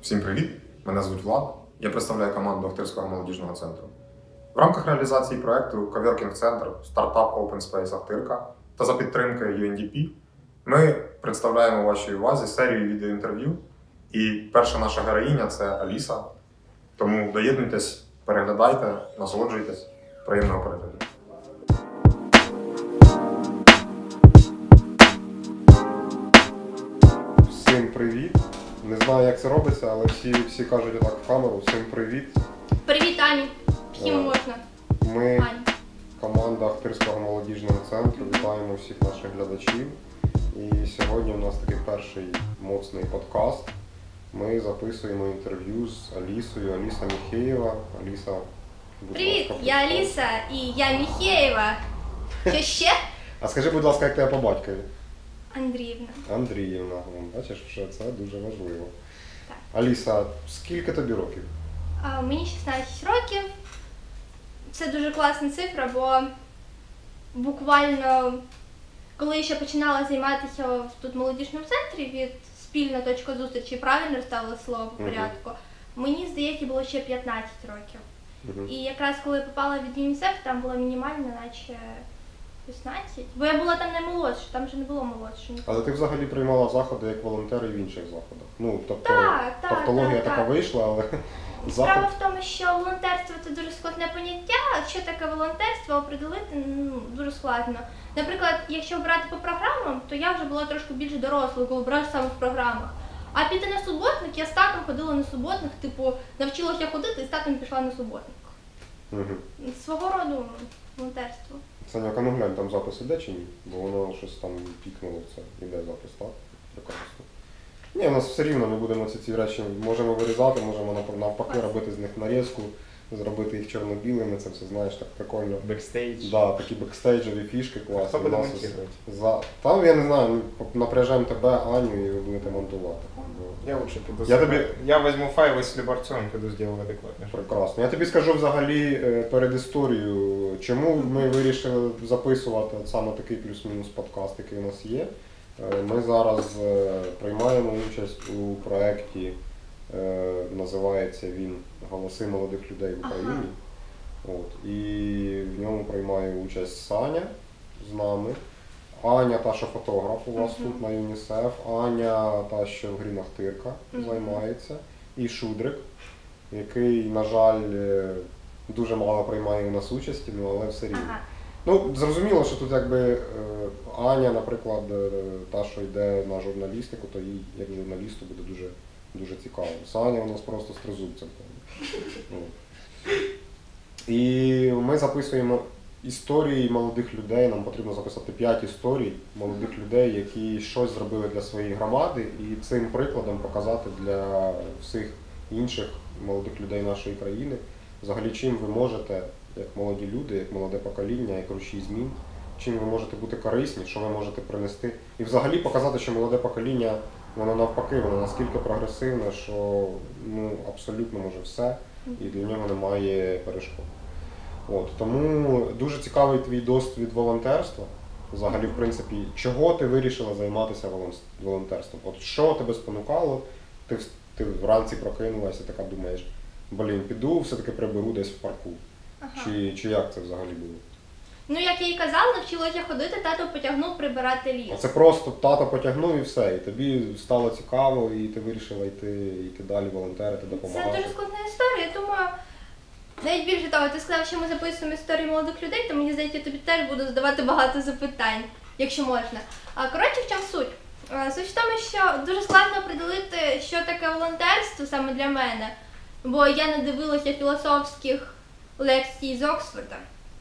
Всім привіт! Мене звуть Влад. Я представляю команду Охтирського молодіжного центру. В рамках реалізації проєкту Coworking-центр стартап Open Space Охтирка та за підтримки UNDP ми представляємо вашій увазі серію відеоінтерв'ю. І перша наша героїня – це Аліса. Тому доєднуйтесь, переглядайте, насолоджуйтесь. Приємного перегляду. Всім привіт! Не знаю, як це робиться, але всі кажуть так в камеру. Всім привіт! Привіт, Ані! Всім можна. Ми, Ані. команда Охтирського молодіжного центру, вітаємо всіх наших глядачів. І сьогодні у нас такий перший моцний подкаст. Ми записуємо інтерв'ю з Алісою. Аліса Міхеєва. Аліса, будь Привіт, ласка, я Аліса і я Міхеєва. Що ще? А скажи, будь ласка, як тебе по батькові? Андріївна. Андріївна. Бачиш, що це дуже важливо. Так. Аліса, скільки тобі років? Мені 16 років. Це дуже класна цифра, бо буквально, коли я ще починала займатися тут в молодіжному центрі від спільна точка зустрічі, правильно розставила слово по порядку, мені, здається, було ще 15 років. І якраз коли я попала від ЮНІСЕФ, там було мінімально, наче 16. Бо я була там не молодша, там вже не було молодше. Але ти взагалі приймала заходи як волонтер і в інших заходах. Ну, тобто, Так, тавтологія така так. вийшла, але Справа заход... в тому, що волонтерство – це дуже складне поняття. Що таке волонтерство, определити дуже складно. Наприклад, якщо брати по програмам, то я вже була трошки більш дорослою, коли брала саме в програмах. А піти на суботник, я з татом ходила на суботник, типу, навчилася ходити і з татом пішла на суботник. Свого роду волонтерство. Саня, ну глянь, там запис іде чи ні? Бо воно щось там пікнуло, це іде запис, так? Прекрасно. Ні, у нас все рівно ми будемо ці речі, можемо вирізати, можемо навпаки робити з них нарізку, зробити їх чорно-білими, це все, знаєш, так прикольно. Бекстейдж. Да, такі бекстейджові фішки класні. Хто буде монтувати? Там, я не знаю, ми напряжемо тебе, Аню, і ви будете монтувати. Я лучше піду. Я Я візьму файл, якщо Борцом піду зроблю адекватно. Прекрасно. Я тобі скажу взагалі перед історією, чому ми вирішили записувати саме такий плюс-мінус подкаст, який у нас є. Ми зараз приймаємо участь у проєкті, називається він «Голоси молодих людей в Україні». От. І в ньому приймає участь Саня з нами, Аня, та, що фотограф у вас тут на ЮНІСЕФ, Аня, та, що в Грін Охтирка займається, і Шудрик, який, на жаль, дуже мало приймає у нас участі, але все рівно. Ну, зрозуміло, що тут якби Аня, наприклад, та, що йде на журналістику, то їй, як журналісту, буде дуже, дуже цікаво. Саня у нас просто з тризубцем. І ми записуємо історії молодих людей, нам потрібно записати 5 історій молодих людей, які щось зробили для своєї громади, і цим прикладом показати для всіх інших молодих людей нашої країни, взагалі чим ви можете, як молоді люди, як молоде покоління, як рушій змін, чим ви можете бути корисні, що ви можете принести. І взагалі показати, що молоде покоління, воно навпаки, воно наскільки прогресивне, що абсолютно може все, і для нього немає перешкод. От, тому дуже цікавий твій досвід волонтерства. Взагалі, в принципі, чого ти вирішила займатися волонтерством? От що тебе спонукало? Ти вранці прокинулася, така думаєш, піду, все-таки приберу десь в парку. Чи як це взагалі було? Ну, як я і казала, навчилася ходити, тато потягнув прибирати ліс. А це просто тато потягнув і все, і тобі стало цікаво, і ти вирішила йти далі волонтерити, допомагати. Це дуже складна історія, тому навіть більше того, ти сказав, що ми записуємо історії молодих людей, то мені здається, я тобі теж буду задавати багато запитань, якщо можна. Коротше, в чому суть? Суть в тому, що дуже складно определити, що таке волонтерство саме для мене, бо я не дивилася філософських лекцій з Оксфорда.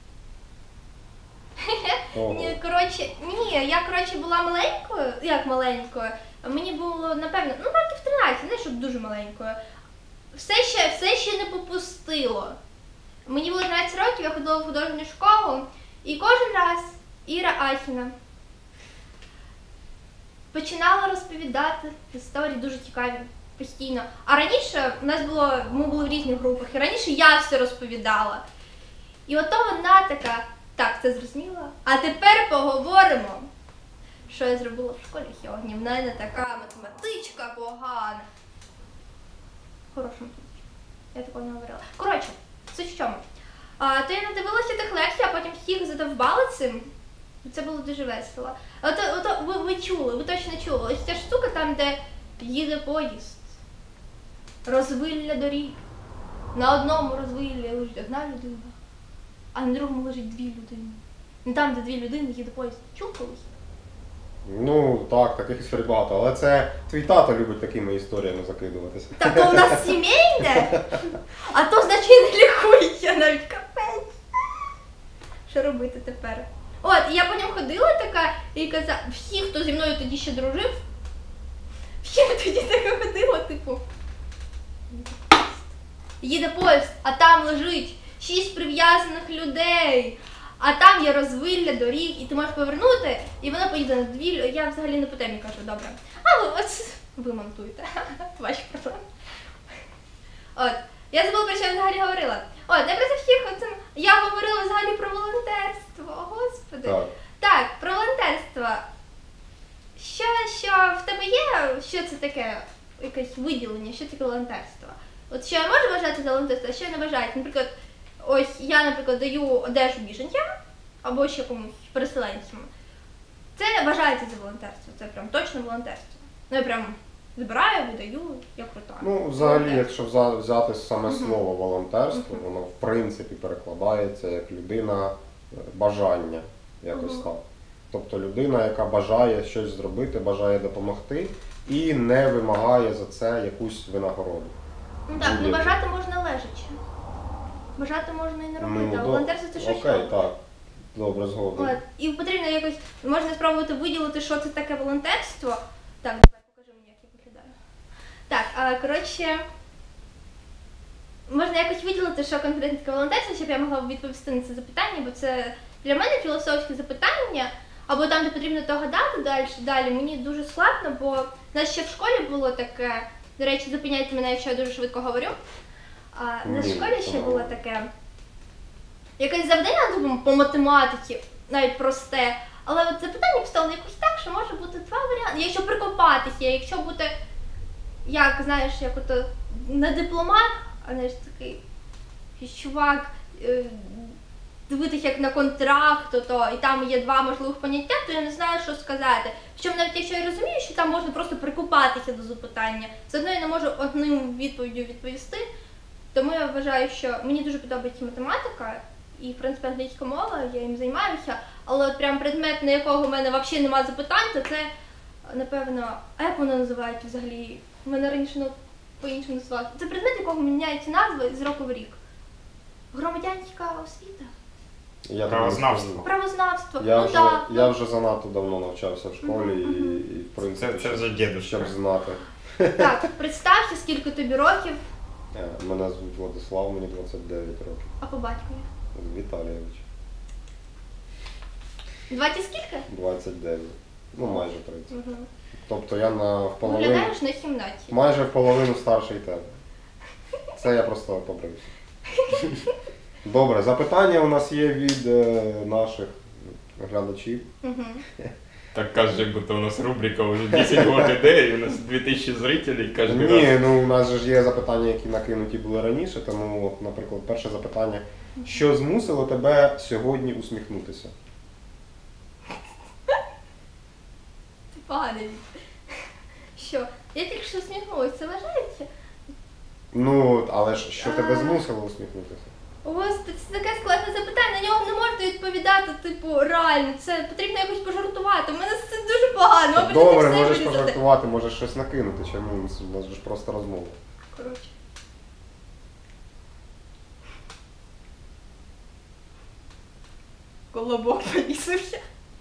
Я була маленькою, як маленькою, мені було, напевно, років 13, не щоб дуже маленькою. Все ще не попустило. Мені було 13 років, я ходила в художню школу, і кожен раз Іра Ахіна починала розповідати історії дуже цікаві постійно. А раніше ми були в різних групах, і раніше я все розповідала. І ото вона така, так, це зрозуміло, а тепер поговоримо, що я зробила в школі сьогодні. В мене така математичка погана. хорошому тут. Я такого не говорила. Коротше, це в чому? То я надивилася тих лекцій, а потім всіх задовбали цим. Це було дуже весело. Ви чули, ви точно чули. Ось ця штука там, де їде поїзд. Розвилля доріг. На одному розвиллі лежить одна людина, а на другому лежить дві людини. Не там, де дві людини, їде поїзд. Чув колись? Ну так, таких історій багато, але це твій тато любить такими історіями закидуватися. Та то у нас сімейне, а то значить не лікується навіть капець. Що робити тепер? От, і я по ньому ходила така і казала, всі, хто зі мною тоді ще дружив, всі тоді така ходила, типу. Їде поїзд, а там лежить 6 прив'язаних людей, а там є розвилля доріг, і ти можеш повернути, і вона поїде на дві. Я взагалі не по темі кажу, добре. А ви монтуєте, ваші проблеми. От, я забула, про що я взагалі говорила. От, я про це всіх, я говорила взагалі про волонтерство, господи. Так, про волонтерство. Що в тебе є, що це таке, якесь виділення, що таке волонтерство? От що я можу вважати за волонтерство, а що я не вважаю. Наприклад, ось я, наприклад, даю одежу біженцям, або ще комусь переселенцям. Це вважається за волонтерство, це прям точно волонтерство. Ну я прям збираю, видаю, я крута. Ну, взагалі, якщо взяти саме слово волонтерство, воно в принципі перекладається як людина бажання, якось так. Тобто людина, яка бажає щось зробити, бажає допомогти і не вимагає за це якусь винагороду. Ну так, ну бажати можна лежачи. Бажати можна і не робити, а волонтерство це щось. Окей, так. Добре, згодом. От. І потрібно якось, можна спробувати виділити, що це таке волонтерство. Так, давай, покажи мені, як я виглядаю. Так, коротше, можна якось виділити, що конкретно таке волонтерство, щоб я могла відповісти на це запитання, бо це для мене філософське запитання, або там, де потрібно то гадати далі, мені дуже складно, бо в нас ще в школі було таке, до речі, зупиняйте мене, якщо я дуже швидко говорю. На школі ще було таке, якесь завдання по математиці, навіть просте, але от запитання поставили якось так, що може бути два варіанти. Якщо прикопатися, якщо бути, як, знаєш, як ото не дипломат, а знаєш, такий чувак, дивитися як на контракт, і там є два можливих поняття, то я не знаю, що сказати. Причому навіть якщо я розумію, що там можна просто прикопатися до запитання, все одно я не можу одним відповіддю відповісти. Тому я вважаю, що мені дуже подобається математика і, в принципі, англійська мова, я їм займаюся, але от прям предмет, на якого в мене взагалі немає запитань, то це, напевно, як воно називають взагалі? У мене раніше по-іншому називали. Це предмет, якого міняються назви з року в рік. Громадянська освіта. Правознавство. Правознавство. Я вже занадто давно навчався в школі і в принципі, це вже дідусь, щоб знати. Так, представся, скільки тобі років. Мене звуть Владислав, мені 29 років. А по батькові? Віталійович. 20 скільки? 29. Ну, майже 30. Угу. Тобто я вполовину... Виглядаєш на 17. Майже вполовину старший тебе. Це я просто побрився. Добре, запитання у нас є від наших глядачів. Угу. Так каже, як будто у нас рубрика вже 10 років іде, і у нас 2000 зрителей кожен раз. Ні, ну у нас же ж є запитання, які накинуті були раніше, тому, от, наприклад, перше запитання. Що змусило тебе сьогодні усміхнутися? Ти поганий. Що? Я тільки що усміхнулася, це вважається? Ну, але ж що тебе змусило усміхнутися? Господи, це таке складне запитання, на нього не можна відповідати, типу, реально, це потрібно якось пожартувати, у мене це дуже погано, мабуть, Добре, це все можеш вирізати. пожартувати, можеш щось накинути, чому у нас же ж просто розмова. Коротше. Колобок повісився.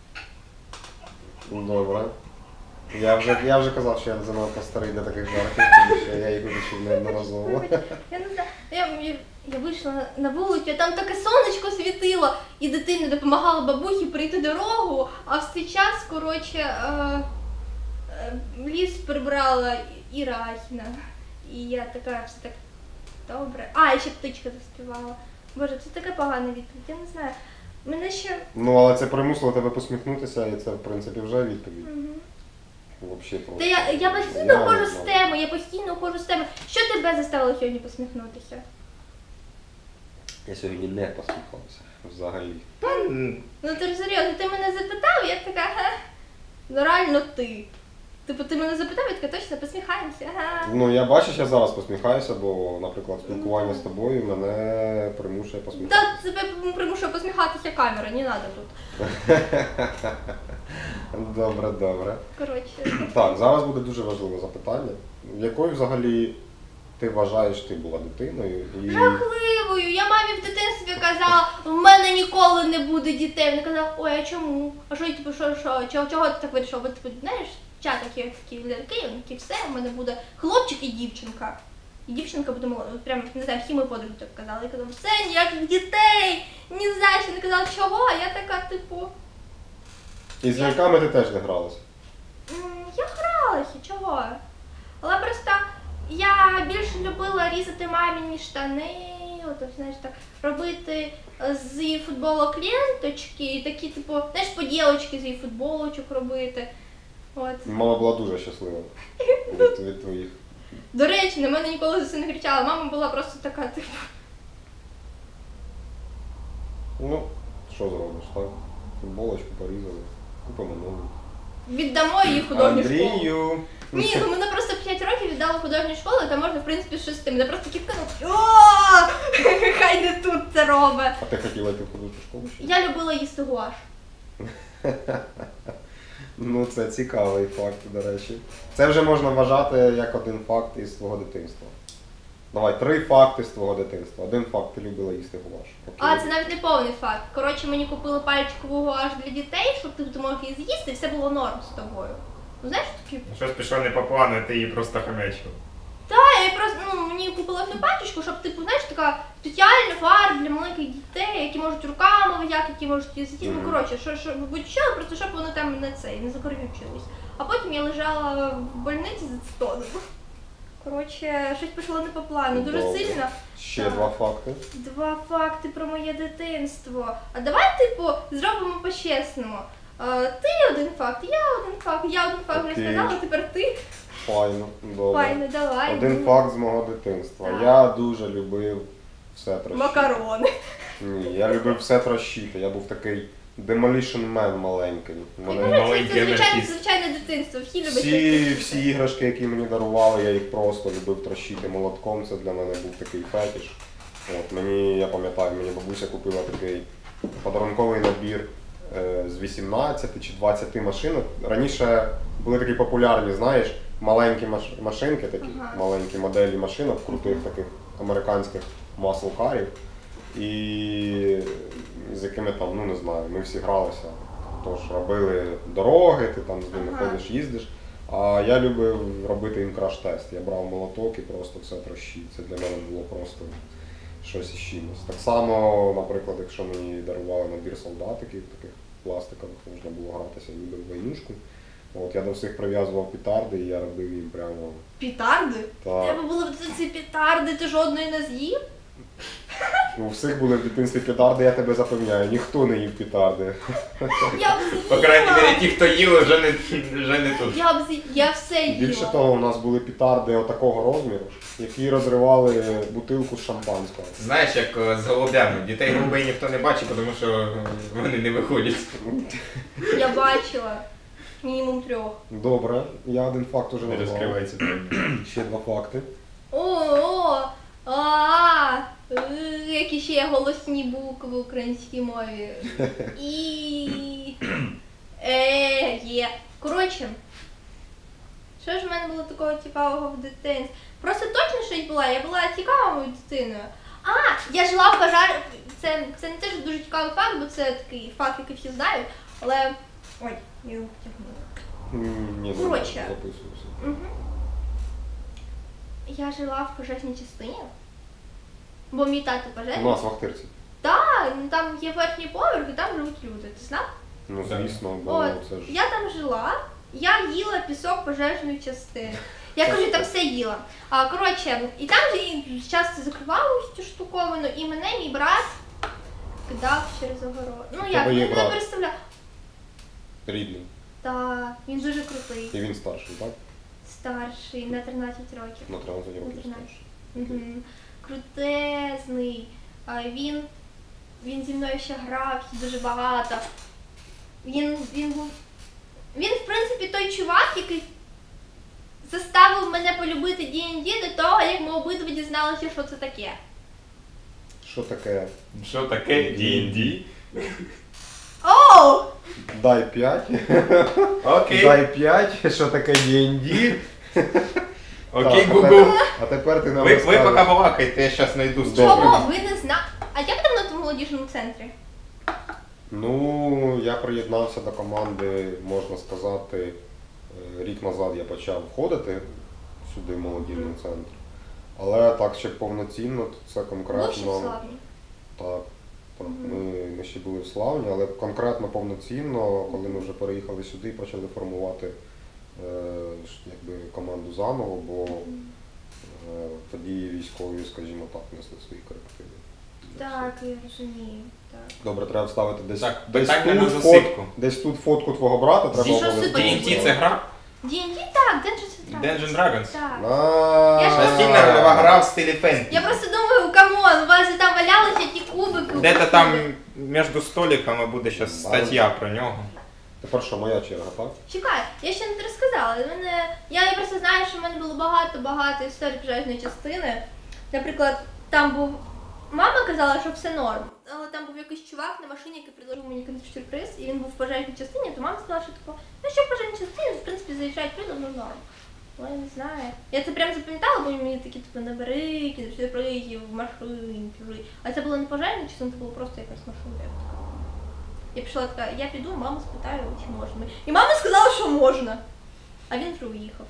Добре. Я вже казав, що я занадто старий для таких жартів, тому що я їх вивчив неодноразово. Я не знаю, я вийшла на вулицю, там таке сонечко світило, і дитина допомагала бабусі прийти дорогу, а в цей час, коротше, ліс прибрала Іра Ахіна. І я така, все так добре. А, і ще птичка заспівала. Боже, це така погана відповідь, я не знаю. Мене ще... Ну, але це примусило тебе посміхнутися, і це, в принципі, вже відповідь. Угу. Вообще просто. Та я постійно Я ходжу не з знаю. теми, я постійно ходжу з теми. Що тебе заставило сьогодні посміхнутися? Я сьогодні не посміхався взагалі. Ну ти ж серйозно, ти мене запитав, я така, ага. Ну реально ти. Типу, ти мене запитав, я така точно посміхаємося, ага. Ну я бачиш, я зараз посміхаюся, бо, наприклад, спілкування з тобою мене примушує посміхатися. Та тебе примушує посміхатися камера, не треба тут. Добре, добре. Коротше. Так, зараз буде дуже важливе запитання. Якою взагалі ти вважаєш ти була дитиною? І... Жахливою. Я мамі в дитинстві казала, в мене ніколи не буде дітей. Вона казала, ой, а чому? А що, типу, чого ти так вирішив? Бо типу, знаєш, чатики такі ляльки, такі все, в мене буде хлопчик і дівчинка. І дівчинка буде молода. Прям, не знаю, всі мої подруги так казали. Я казала, все, ніяких дітей, ні за що. Не казала, чого? А я така, типу, І з ляльками ти теж не гралася? Я гралася, чого? Але просто я більше любила різати маміні штани, от, знаєш, так, робити з її футболок ленточки, такі, типу, знаєш, поділочки з її футболочок робити. От. Мама була дуже щаслива від твоїх. До речі, на мене ніколи за це не кричала. Мама була просто така, типу. Ну, що зробиш, так? Футболочку порізали, купимо нову. Віддамо її в художню школу. Андрію! Ні, ну мене просто в 5 років віддали в художню школу, і там можна, в принципі, з 6. Мене просто кіпкнули. Хай не тут це робить. А ти хотіла йти в художню школу ще? Я любила їсти гуаш. Ну, це цікавий факт, до речі. Це вже можна вважати як один факт із твого дитинства. Давай, 3 факти з твого дитинства. Один факт, ти любила їсти гуаш. А, це навіть не повний факт. Коротше, мені купили пальчикову гуаш для дітей, щоб ти мог її з'їсти, і все було норм з тобою. Ну знаєш, такі. Щось пішло не по плану, ти її просто хамячив. Та, я просто, мені купила одну пачечку, щоб, типу, знаєш, така спеціальна фарба для маленьких дітей, які можуть руками вияти, які можуть її з'їсти. Ну, коротше, будь-що, просто щоб вони там не закорючились. А потім я лежала в больниці з ацетоном. Коротше, щось пішло не по плану, дуже Добре. сильно. Ще Так. 2 факти. 2 факти про моє дитинство. А давай, типу, зробимо по-чесному. Ти один факт, я один факт, я один факт вже Окей. сказала, тепер ти. Файно, добре. Файно, давай. Один факт з мого дитинства. Так. Я дуже любив все трощити. Макарони. Ні, я любив все трощити. Я був такий Demolition Man маленький. Мене Маленький Це анархіст. звичайне дитинство, всі люблять. всі іграшки, які мені дарували, я їх просто любив трощити молотком. Це для мене був такий фетиш. От, я пам'ятаю, мені бабуся купила такий подарунковий набір з 18 чи 20 машинок. Раніше були такі популярні, знаєш, маленькі машинки, такі Ага. маленькі моделі машинок, крутих таких американських маслкарів. І з якими там, ну не знаю, ми всі гралися. Тож робили дороги, ти там з ними Ага. ходиш, їздиш. А я любив робити їм краш-тест. Я брав молоток і просто все трощив. Це для мене було просто щось із чимось. Так само, наприклад, якщо мені дарували набір солдатиків, таких пластикових, можна було гратися ніби в войнушку. От, я до всіх прив'язував петарди і я робив їм прямо Петарди? так. Тебе були ці петарди, ти жодної не з'їв? У всіх були в дитинстві петарди, я тебе запевняю, ніхто не їв петарди. Я б з'їла. По крайній мірі, ті, хто їли, вже не тут. Я все їла. Більше того, у нас були петарди отакого розміру, які розривали бутилку з шампанського. Знаєш, як з голубями. Дітей голубей ніхто не бачить, тому що вони не виходять. Я бачила. Мінімум 3. Добре, я один факт уже Не назвав. розкривається таємниця. Ще 2 факти. Які ще є голосні букви в українській мові. І. Є. Коротше, що ж в мене було такого цікавого в дитинстві? Просто точно щось була, я була цікавою дитиною. Я жила в пожарі. Це не теж дуже цікавий факт, бо це такий факт, який всі знають, але. Ой, я його потягнула. Ні, Коротше. записуюся. Угу. Я жила в пожежній частині, бо мій тато У пожежний. нас в Ахтирці. Так, ну там є верхній поверх і там живуть люди. Ти знав? Ну Так. звісно, бо От, це ж. я там жила, я їла пісок пожежної частини. Я кажу, там все їла. Коротше, і там же і часто закривали цю штуковину, і мене мій брат кидав через огород. Ну як, тебе є не брат? представляю. Рідний. Та він дуже крутий. І він старший, так? Старший, на 13 років. На 13 років На 13. старший. Угу. Крутезний. Він зі мною ще грав дуже багато. Він, в принципі, той чувак, який заставив мене полюбити D&D до того, як ми обидва дізналися, що це таке. Що таке? Що таке D&D? Оу! Дай 5. Окей. Дай 5. Що таке D&D? Окей, Так, Google. А тепер ти нам Ви розкажеш. поки балакайте, я зараз знайду Добре. Чому? Ви не знаєте? А як давно ти в молодіжному центрі? Ну, я приєднався до команди, можна сказати, рік назад я почав входити сюди в молодіжний центр. Але так ще повноцінно, то це Був ще в конкретно. Славні. Так, так. Ми ще були в Славні, але конкретно повноцінно, коли ми вже переїхали сюди і почали формувати якби, команду заново, бо тоді військові, скажімо так, несли свої корективи. Так, я розумію. Так. Добре, треба вставити десь, Так, десь, питання на тут, засипку. десь тут фотку твого брата, треба Що обов'язково. сипати? D&D це гра? D&D? Так, Dungeons and Dragons. Dungeons Dragons? Так. Я ж Настільна рольова гра в стилі фентезі. Я просто думаю, камон, у вас же там валялися ті кубики. Де-то там між столиками буде зараз стаття про нього. Тепер що, моя черга, так? Чекай, я ще не розказала. Я просто знаю, що в мене було багато історій пожежної частини. Наприклад, там був... Мама казала, що все норм. Але там був якийсь чувак на машині, який предложив мені сюрприз, і він був в пожежній частині, то мама сказала, що тако, ну що в пожежній частині, в принципі, заїжджають люди, ну норм. Але я не знаю. Я це прям запам'ятала, бо мені такі типу набери, сюрпризів, машин, чужі. А це було не пожежна частина, це було просто якась машина. Я пішла така, я піду, маму спитаю, чи можна. І мама сказала, що можна. А він вже уїхав.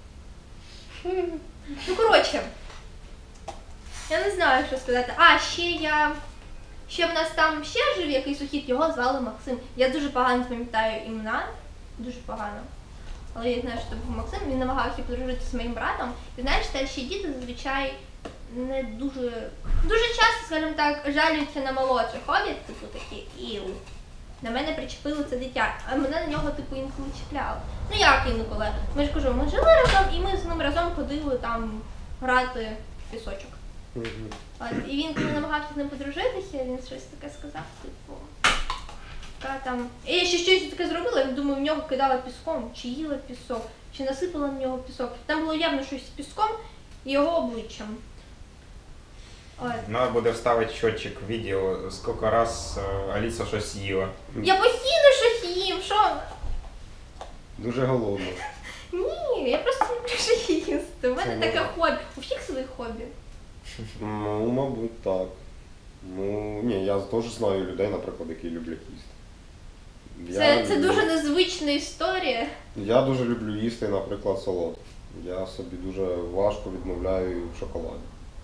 Ну, коротше, я не знаю, що сказати. А, ще в нас там ще жив якийсь сусід, його звали Максим. Я дуже погано пам'ятаю імена, дуже погано. Але я знаю, що це був Максим, він намагався подружити з моїм братом. І знаєш, старші діти зазвичай не дуже часто, скажімо так, жалюються на молодших, ходять, типу такі іу. На мене причепило це дитя, а мене на нього типу інколи чіпляло. Ну як інколи? Ми ж кажу, ми жили разом і ми з ним разом ходили там грати в пісочок. От, і він, коли намагався з ним подружитися, він щось таке сказав, типу, така там... І я ще щось таке зробила, я думаю, в нього кидала піском, чи їла пісок, чи насипала на нього пісок. Там було явно щось з піском і його обличчям. От. Надо буде вставити счетчик в відео, скільки раз Аліса щось їла. Я постійно щось їм, що? Дуже голодно. Ні, я просто люблю щось їсти. У мене таке хобі. У всіх свої хобі. Ну, мабуть, так. Ну, ні, я теж знаю людей, наприклад, які люблять їсти. Це дуже незвична історія. Я дуже люблю їсти, наприклад, солодке. Я собі дуже важко відмовляю в шоколаді.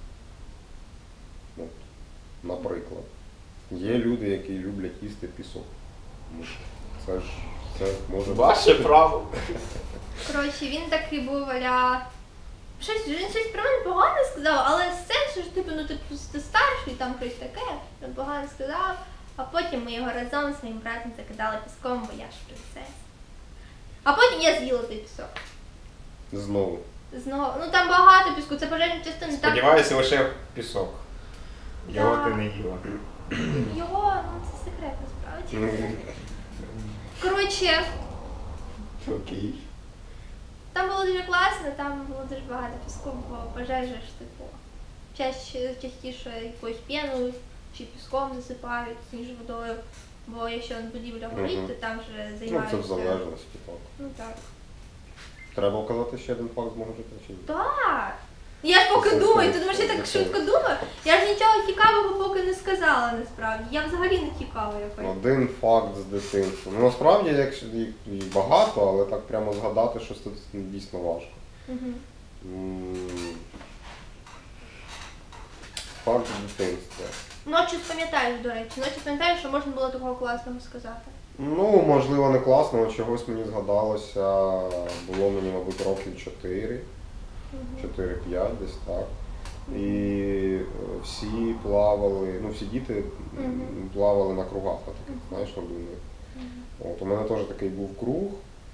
От, наприклад. Є люди, які люблять їсти пісок. Ну, це може бути. Ваше право. Коротше, він такий був аля... Він щось про мене погано сказав, але з сенсу, що типу, ну типу, ти старший, там щось таке, він погано сказав, а потім ми його разом з моїм братом закидали піском, бо я ж принцеса. А потім я з'їла той пісок. Знову. Знову, ну там багато піску, це пожежна частина. Сподіваюся, лише пісок. Його Да. ти не їла. Його, ну це секрет насправді. Коротше, Окей. там було дуже класно, там було дуже багато піску, бо пожежі ж типу частіше якоюсь пеною чи піском засипають, ніж водою. Бо якщо будівля горить, то там вже Ну, займаються. це в залежності, так. Ну так. Треба вказати ще один факт з мого життя чи ні? Так. Я ж поки думаю, ти думаєш, я так швидко думаю? Я ж нічого цікавого поки не сказала насправді. Я взагалі не цікава якось. Один факт з дитинства. Ну, насправді, якщо їх багато, але так прямо згадати, що це дійсно важко. Угу. Факт з дитинства. Ночі пам'ятаєш, до речі. Ночі пам'ятаєш, що можна було такого класного сказати. Ну, можливо, не класно, але чогось мені згадалося, було мені, мабуть, років 4, 4-5 десь так. І всі плавали, ну всі діти плавали на кругах, на таких, знаєш, надувних. От, у мене теж такий був круг,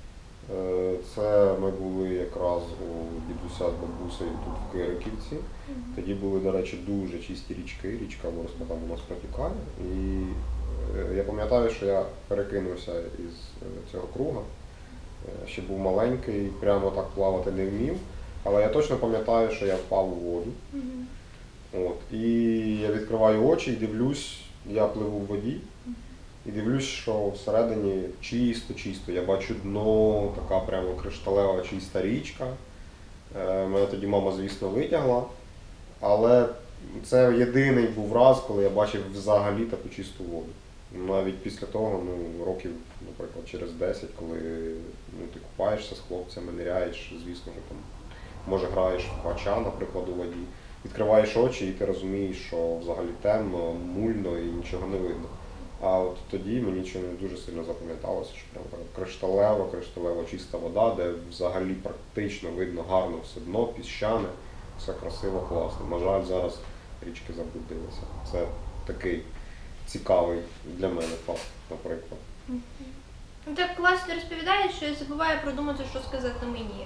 Це ми були якраз у дідуся з бабусею тут в Кириківці. Тоді були, до речі, дуже чисті річки, річка Ворскла там у нас протікає. І я пам'ятаю, що я перекинувся із цього круга. Ще був маленький, прямо так плавати не вмів. Але я точно пам'ятаю, що я впав у воду. От. І я відкриваю очі і дивлюсь, я пливу в воді. І дивлюсь, що всередині чисто-чисто. Я бачу дно, така прямо кришталева чиста річка. Мене тоді мама, звісно, витягла. Але це єдиний був раз, коли я бачив взагалі таку чисту воду. Навіть після того, років, наприклад, через 10, коли ти купаєшся з хлопцями, ниряєш, звісно, що там, може граєш в квача, наприклад, у воді, відкриваєш очі і ти розумієш, що взагалі темно, мульно і нічого не видно. А от тоді мені нічого не дуже сильно запам'яталося, що прям така кришталева чиста вода, де взагалі практично видно гарно все дно, піщане, все красиво, класно. На жаль, зараз річки забруднилися. Це такий цікавий для мене факт, наприклад. Ну, так класно розповідаєш, що я забуваю продумати, що сказати мені.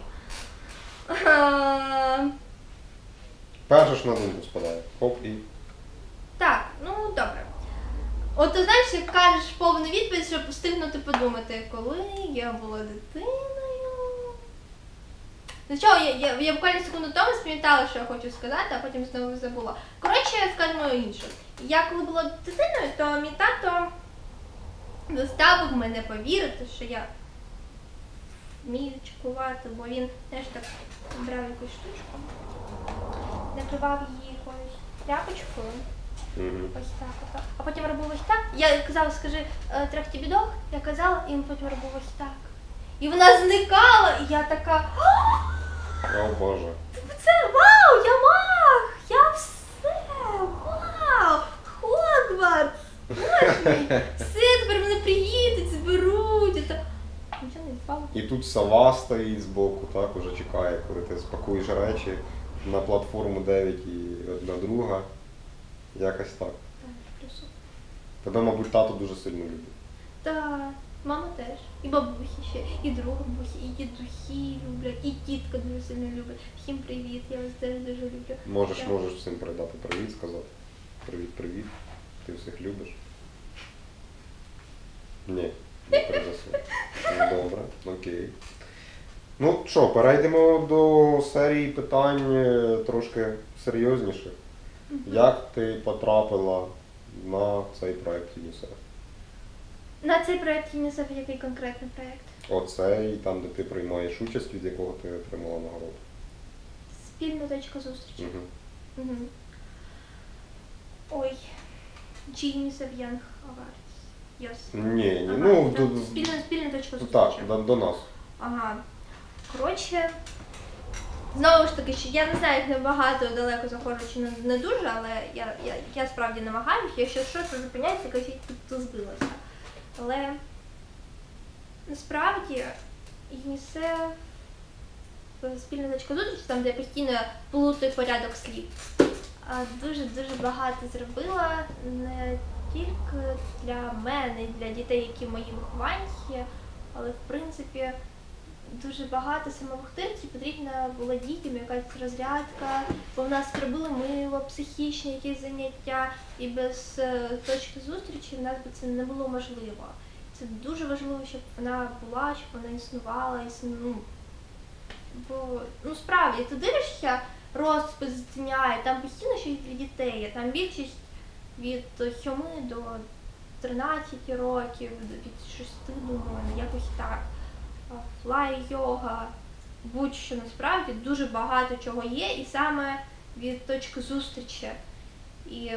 Перше ж на думку спадає. Хоп і. Так, ну добре. От ти знаєш, як кажеш повну відповідь, щоб встигнути подумати, коли я була дитиною. Ну чого, я буквально секунду тому спам'ятала, що я хочу сказати, а потім знову забула. Коротше, скажемо інше. Я коли була дитиною, то мій тато заставив мене повірити, що я вмію чекувати, бо він, знаєш, так брав якусь штучку, накривав її якоюсь тряпочкою. Ось так, отак. А потім робив ось так. Я казала, скажи, трьох бідох, я казала, і він потім робив ось так. І вона зникала, і я така, О Боже. це вау, я маг, я все, вау, Хогвартс, боже, все, тепер мене приїдуть, зберуть. Нічого не впало. І тут сова стоїть збоку, так, уже чекає, коли ти спакуєш речі на платформу 9 і одна друга. Якось так. Тебе, мабуть, тато дуже сильно любить. Так, мама теж. І бабусі ще, і друга бабусі, і дідусі люблять, і тітка дуже сильно любить. Всім привіт, я вас теж дуже люблю. Можеш всім передати привіт, сказати. Привіт. Ти всіх любиш? Ні, не передаси. Ну, добре, окей. Ну що, перейдемо до серії питань трошки серйозніших. Як ти потрапила на цей проєкт ЮНІСЕФ? На цей проєкт ЮНІСЕФ який конкретний проєкт? Оцей, там, де ти приймаєш участь, від якого ти отримала нагороду. Спільна точка зустрічі. Угу. Ой, чи UNICEF Young Awards? Yes. Ні, Ага, ну... спільна точка зустрічі. Так, до нас. Ага. Коротше, знову ж таки, що я не знаю, як небагато далеко заходжу, чи не дуже, але я справді намагаюся. Якщо щось зупиняється, кажіть, тут збилося. Але насправді ЮНІСЕФ, спільна точка зустрічі, там, де я постійно плутаю порядок слів, дуже багато зробила не тільки для мене, для дітей, які мої вихованці, але в принципі дуже багато саме в Охтирці потрібна була дітям якась розрядка, бо в нас робили мило, психічні якісь заняття, і без точки зустрічі в нас би це не було можливо. Це дуже важливо, щоб вона була, щоб вона існувала, бо, справді, ти дивишся розпис дня, і там постійно щось для дітей, там більшість від 7 до 13 років, від 6, думаю, якось так. Флай-йога, будь-що насправді, дуже багато чого є, і саме від точки зустрічі. І я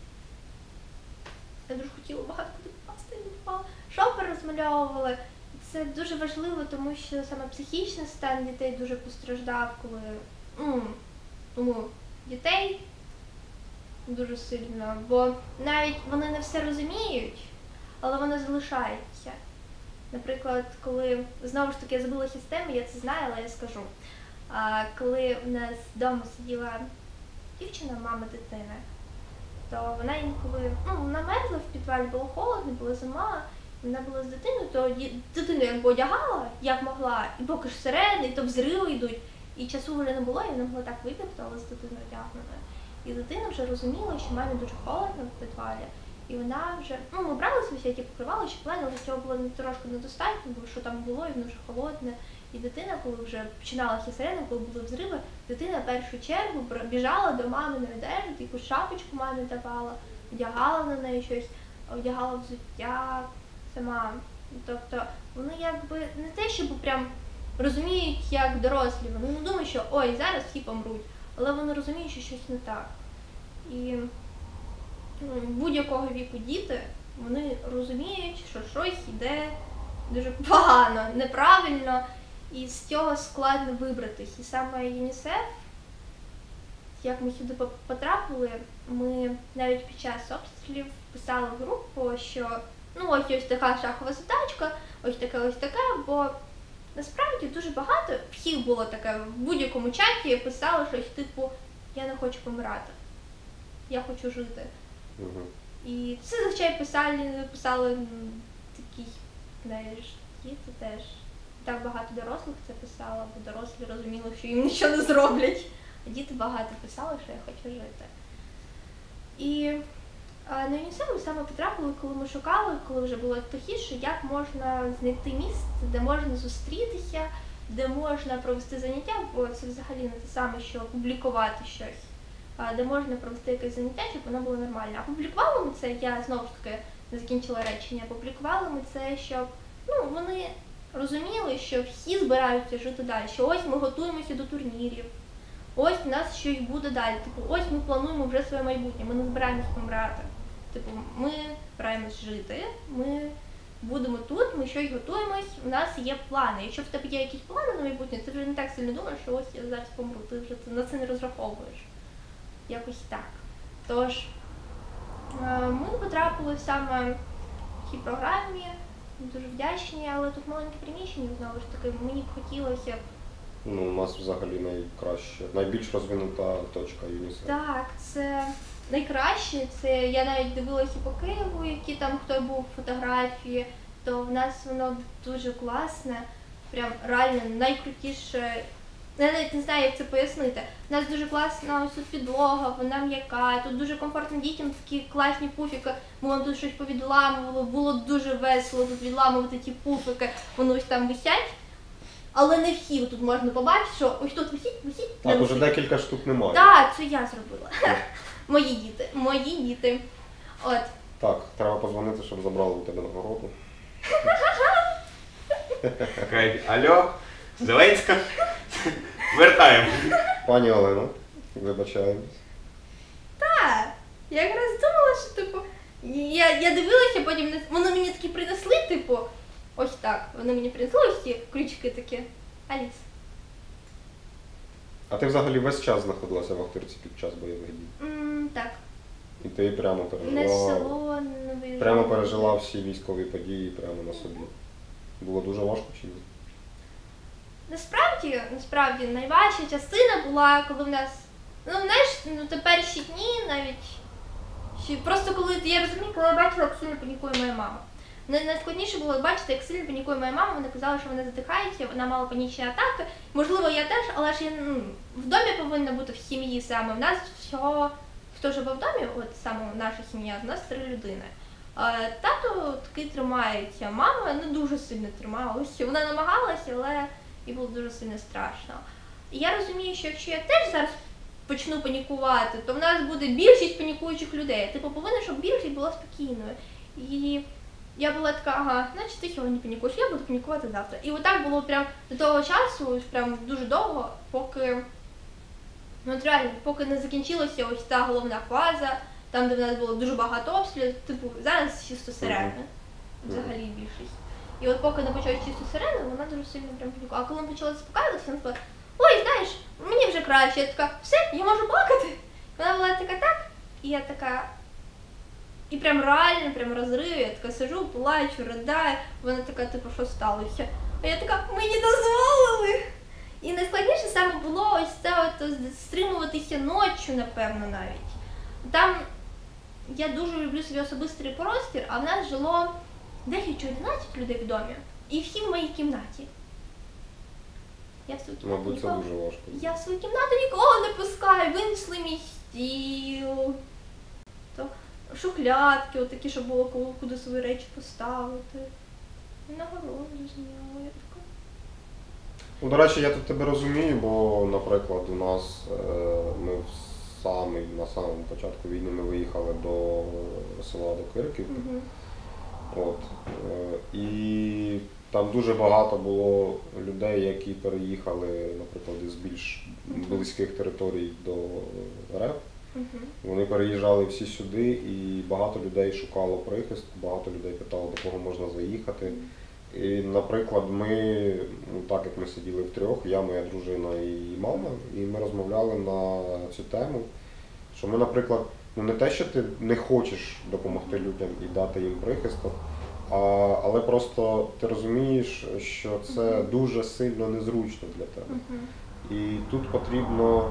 дуже хотіла багато куди попасти, не впала. Шопер розмальовували. Це дуже важливо, тому що саме психічний стан дітей дуже постраждав, коли тому дітей дуже сильно, бо навіть вони не все розуміють, але вони залишаються. Наприклад, коли, знову ж таки, я забула систему, я це знаю, але я скажу. Коли в нас вдома сиділа дівчина, мама дитини, то вона інколи, вона мерзла в підвалі, було холодно, була зима, вона була з дитиною, то дитину якби одягала, як могла, і поки ж сирени, і то взриви йдуть, і часу вже не було, і вона могла так вибігти, але з дитиною одягненою. І дитина вже розуміла, що мамі дуже холодно в підвалі, і вона вже, ми брали всякі покривали, що плени, але цього було трошки недостатньо, бо що там було, і воно вже холодне. І дитина, коли вже починалася сирена, коли були взриви, дитина в першу чергу біжала до маминої одежі, якусь шапочку мамі давала, одягала на неї щось, одягала взуття сама. Тобто вони якби не те, щоб прям розуміють, як дорослі, вони не думають, що ой, зараз всі помруть, але вони розуміють, що щось не так. І будь-якого віку діти, вони розуміють, що щось йде дуже погано, неправильно, і з цього складно вибратись. І саме ЮНІСЕФ, як ми сюди потрапили, ми навіть під час обстрілів писали в групу, що ось така шахова задачка, ось таке, бо насправді дуже багато, всіх було таке, в будь-якому чаті писали щось типу «я не хочу помирати, я хочу жити». І це зазвичай писали такі, знаєш, діти теж. Так багато дорослих це писало, бо дорослі розуміли, що їм нічого не зроблять. А діти багато писали, що я хочу жити. І на ЮНІСЕФ ми саме потрапили, коли ми шукали, коли вже було тихіше, як можна знайти місце, де можна зустрітися, де можна провести заняття, бо це взагалі не те саме, що публікувати щось. Де можна провести якесь заняття, щоб воно було нормально. А публікували ми це, я знову ж таки не закінчила речення, публікували ми це, щоб вони розуміли, що всі збираються жити далі, що ось ми готуємося до турнірів, ось у нас щось буде далі, ось ми плануємо вже своє майбутнє, ми не збираємось помирати. Ми збираємось жити, ми будемо тут, ми щось готуємось, у нас є плани. Якщо в тебе є якісь плани на майбутнє, ти вже не так сильно думаєш, що ось я зараз помру, ти вже на це не розраховуєш. Якось так. Тож, ми потрапили саме в цій програмі, дуже вдячні, але тут маленьке приміщення, знову ж таки, мені б хотілося. У нас взагалі найбільш розвинута точка ЮНІСЕФ. Так, це найкраще, це я навіть дивилася по Києву, які там хто був фотографії, то в нас воно дуже класне, прям реально найкрутіше. Я навіть не знаю, як це пояснити. У нас дуже класна ось тут підлога, вона м'яка, тут дуже комфортно дітям, такі класні пуфіки. Ми вам тут щось повідламували, було дуже весело тут відламувати ті пуфіки, вони ось там висять. Але не всі тут можна побачити, що ось тут висить. Так, уже декілька штук немає. Так, це я зробила. Мої діти. От. Так, треба подзвонити, щоб забрали у тебе нагороду. Алло, Зеленська, вертаємо. Пані Олено, вибачаємось. Так, я якраз думала, що я дивилася, потім вони мені такі принесли, ось так. Вони мені принесли ось ці ключики такі. Аліс. А ти взагалі весь час знаходилася в Охтирці під час бойових дій? Так. І ти прямо пережила? Не в село, не виїжджала. Прямо пережила всі військові події прямо на собі. Було дуже важко чи ні? Насправді, найважча частина була, коли в нас, те перші дні навіть, просто коли, я розумію, коли я бачила, як сильно панікує моя мама. Найскладніше було бачити, як сильно панікує моя мама, вона казала, що вона задихається, вона мала панічні атаки. Можливо, я теж, але ж я в домі повинна бути в сім'ї саме. В нас всього, хто живе в домі, от саме наша сім'я, в нас 3 людини. Тато таки тримається, мама не дуже сильно трималася, вона намагалася, але їй було дуже сильно страшно. І я розумію, що якщо я теж зараз почну панікувати, то в нас буде більшість панікуючих людей. Повинна, щоб більшість була спокійною. І я була така, значить ти сьогодні панікуєш, я буду панікувати завтра. І отак було прям до того часу, прям дуже довго, поки, поки не закінчилася ось та головна фаза, там, де в нас було дуже багато обстрілів, зараз чисто сирени, взагалі більшість. І от поки не почалась чисто сирени, вона дуже сильно прям панікувала. А коли ми почали заспокаюватися, вона сказала, ой, знаєш, мені вже краще. Я така, все, я можу плакати. Вона була така так, і я така, і прям реально, прям розрив, я така сижу, плачу, ридаю, вона така, що сталося? А я така, мені дозволили. І найскладніше саме було ось це стримуватися ночі, напевно, навіть. Там я дуже люблю свій особистий простір, а в нас жило 10 чи 11 людей в домі, і всі в моїй кімнаті. Я в свою кімнату Мабуть, це нікого, дуже важко. я в свою кімнату нікого не пускаю, винесли мій стіл, то шухлядки, отакі, щоб було куди свої речі поставити. І на город зняла, я така. Ну, до речі, я тут тебе розумію, бо, наприклад, у нас ми на самому початку війни ми виїхали до села, до Кирків. От. І там дуже багато було людей, які переїхали, наприклад, із більш близьких територій до РФ. Вони переїжджали всі сюди, і багато людей шукало прихистку, багато людей питало, до кого можна заїхати. І, наприклад, ми, так як ми сиділи втрьох, я, моя дружина і мама, і ми розмовляли на цю тему, що ми, наприклад, не те, що ти не хочеш допомогти людям і дати їм прихисток, але просто ти розумієш, що це дуже сильно незручно для тебе. І тут потрібно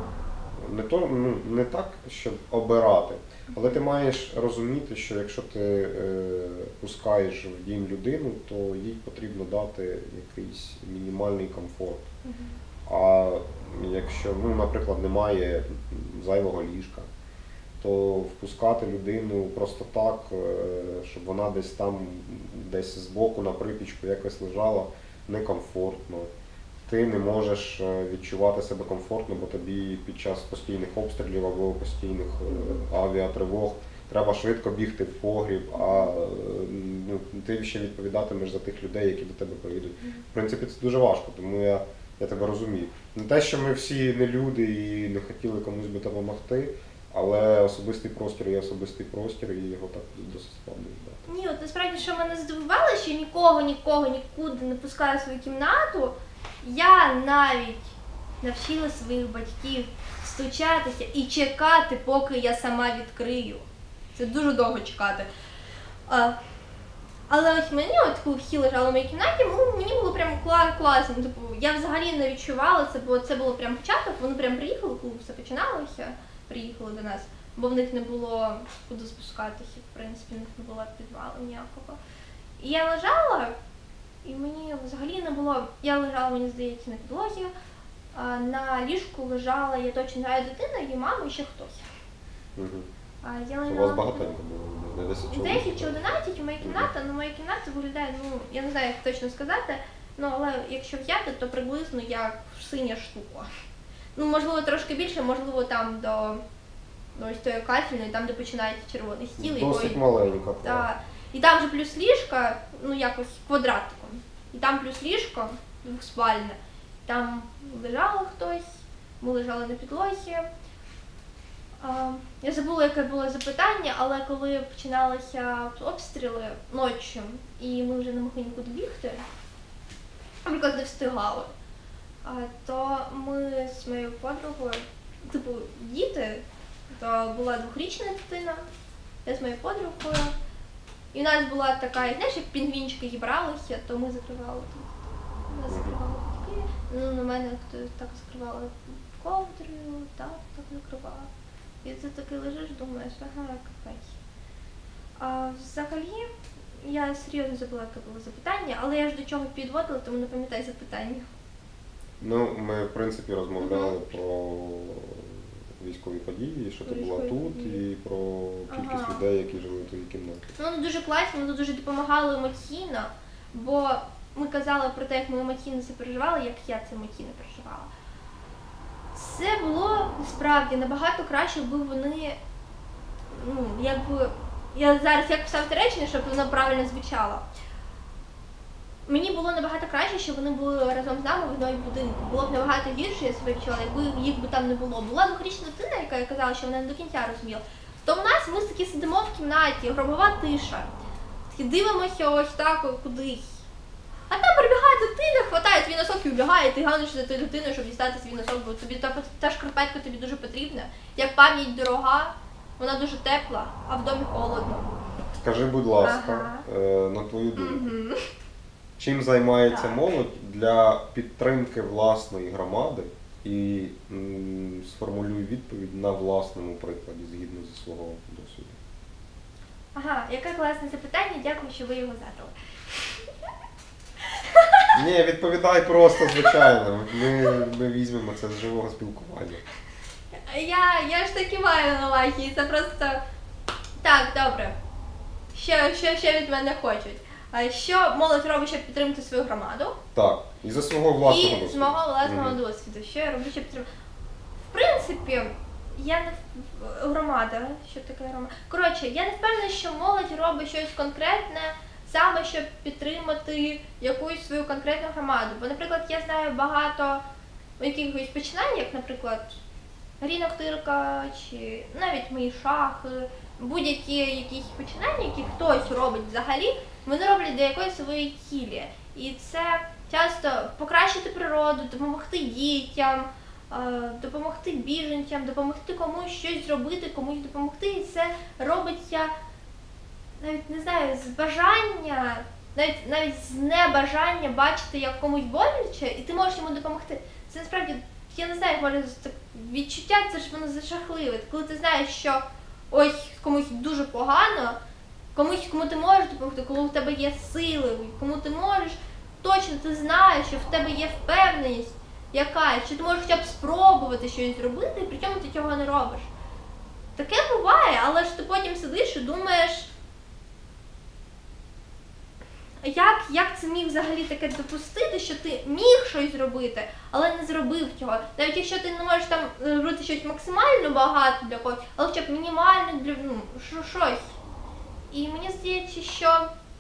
не так, щоб обирати, але ти маєш розуміти, що якщо ти пускаєш в дім людину, то їй потрібно дати якийсь мінімальний комфорт. А якщо, наприклад, немає зайвого ліжка, то впускати людину просто так, щоб вона десь там, десь збоку на припічку якось лежала, некомфортно. Ти не можеш відчувати себе комфортно, бо тобі під час постійних обстрілів або постійних авіатривог треба швидко бігти в погріб, а ти ще відповідатимеш за тих людей, які до тебе приїдуть. В принципі, це дуже важко, тому я тебе розумію. Не те, що ми всі не люди і не хотіли комусь би допомогти, але особистий простір є особистий простір, і його так досить складно віддати. Ні, от насправді, що мене здивувало, що нікого нікуди не пускаю в свою кімнату. Я навіть навчила своїх батьків стучатися і чекати, поки я сама відкрию. Це дуже довго чекати. Але ось мені, коли всі лежали в моїй кімнаті, мені було прям класно. Типу, я взагалі не відчувала це, бо це було прям початок. Вони прям приїхали, коли все починалося, приїхали до нас, бо в них не було куди спускатися, в принципі, в них не було підвалу ніякого. І я лежала, і мені взагалі не було, я лежала, мені здається, на підлозі, на ліжку лежала, я точно знаю, дитина, її мама і ще хтось. У вас багатенько було, не 10 чоловік? 10 чи 11 у моїй кімнаті, моя кімната виглядає, я не знаю, як точно сказати, але якщо взяти, то приблизно як синя штука. Можливо, трошки більше, можливо, там до ось тої кафельної, там, де починається червоний стіл. Досить маленька. Так. І там вже плюс ліжка, якось квадратиком. І там плюс ліжко, двохспальне. Там лежало хтось, ми лежали на підлозі. Я забула, яке було запитання, але коли починалися обстріли ночі, і ми вже не могли нікуди бігти, наприклад, не встигали, то ми з моєю подругою, діти, то була 2-річна дитина, я з моєю подругою, і в нас була така, знаєш, як пінгвінчики зібралися, то ми закривали тут. Нас закривали батьки, на мене так закривали ковдрою, так закривала. І ти таки лежиш, думаєш, ага, капець. Взагалі, я серйозно забула, яке було запитання, але я ж до чого підводила, тому не пам'ятаю запитання. Ми, в принципі, розмовляли про військові події, що ти була тут, і про кількість людей, які жили в твоїй кімнаті. Вони дуже класні, вони дуже допомагали емоційно, бо ми казали про те, як ми емоційно це переживали, як я це емоційно переживала. Це було, насправді, набагато краще, якби вони, я зараз як писати речення, щоб воно правильно звучало. Мені було набагато краще, щоб вони були разом з нами в одному будинку. Було б набагато гірше, я себе відчувала, якби їх би там не було. Була 2-річна дитина, яка казала, що вона не до кінця розуміла. То в нас ми таки сидимо в кімнаті, гробова тиша. Такі дивимося ось так кудись. А там прибігає дитина, хватає твій носок і вбігає, ти ганиш за тою дитиною, щоб дістати свій носок, бо тобі та шкарпетка тобі дуже потрібна. Як пам'ять дорога, вона дуже тепла, а в домі холодно. Скажи, будь ласка, на твою думку, чим займається молодь для підтримки власної громади і сформулюй відповідь на власному прикладі, згідно зі свого досвіду? Ага, яке класне запитання, дякую, що ви його задали. Ні, відповідай просто, звичайно. Ми візьмемо це з живого спілкування. Я ж таки маю на увазі, це просто... Так, добре. Що від мене хочуть? Що молодь робить, щоб підтримати свою громаду? Так, і за свого власного І з досвіду. мого власного досвіду. Що я роблю, щоб підтримати? В принципі, я не громада. Що таке громада? Коротше, я не впевнена, що молодь робить щось конкретне, саме щоб підтримати якусь свою конкретну громаду. Бо, наприклад, я знаю багато якихось починань, як, наприклад, Рінок Тирка, чи навіть мої шахи, будь-які якісь починання, які хтось робить взагалі, вони роблять для якоїсь своєї цілі. І це часто покращити природу, допомогти дітям, допомогти біженцям, допомогти комусь щось зробити, комусь допомогти. І це робиться, навіть не знаю, з бажання, навіть з небажання бачити, як комусь боляче, і ти можеш йому допомогти. Це насправді, я не знаю, як може відчуття, це ж воно зашахливе. Коли ти знаєш, що ось комусь дуже погано, кому ти можеш допомогти, коли у тебе є сили, кому ти можеш, точно ти знаєш, що в тебе є впевненість якась, що ти можеш хоча б спробувати щось зробити, і при цьому ти цього не робиш. Таке буває, але ж ти потім сидиш і думаєш, як це міг взагалі таке допустити, що ти міг щось зробити, але не зробив цього. Навіть якщо ти не можеш там робити щось максимально багато для когось, але хоча б мінімально для щось. І мені здається, що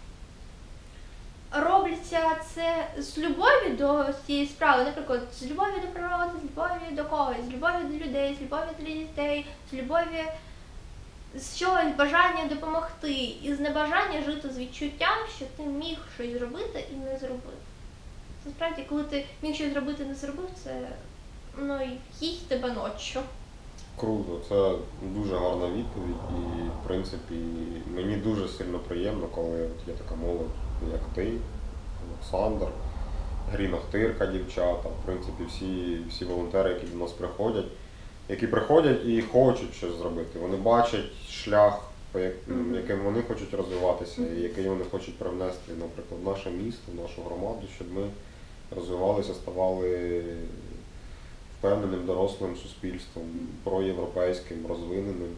робляться це з любові до цієї справи, наприклад, з любові до природи, з любові до когось, з любові до людей, з любові до дітей, з любові з чогось бажання допомогти і з небажання жити з відчуттям, що ти міг щось зробити і не зробив. Насправді, коли ти міг щось зробити і не зробив, це їсть тебе ночі. Круто, це дуже гарна відповідь і, в принципі, мені дуже сильно приємно, коли от є така молодь, як ти, Олександр, Грінок Тирка, дівчата, в принципі, всі волонтери, які до нас приходять, які приходять і хочуть щось зробити. Вони бачать шлях, яким вони хочуть розвиватися, і який вони хочуть привнести, наприклад, в наше місто, в нашу громаду, щоб ми розвивалися, ставали впевненим дорослим суспільством, проєвропейським, розвиненим.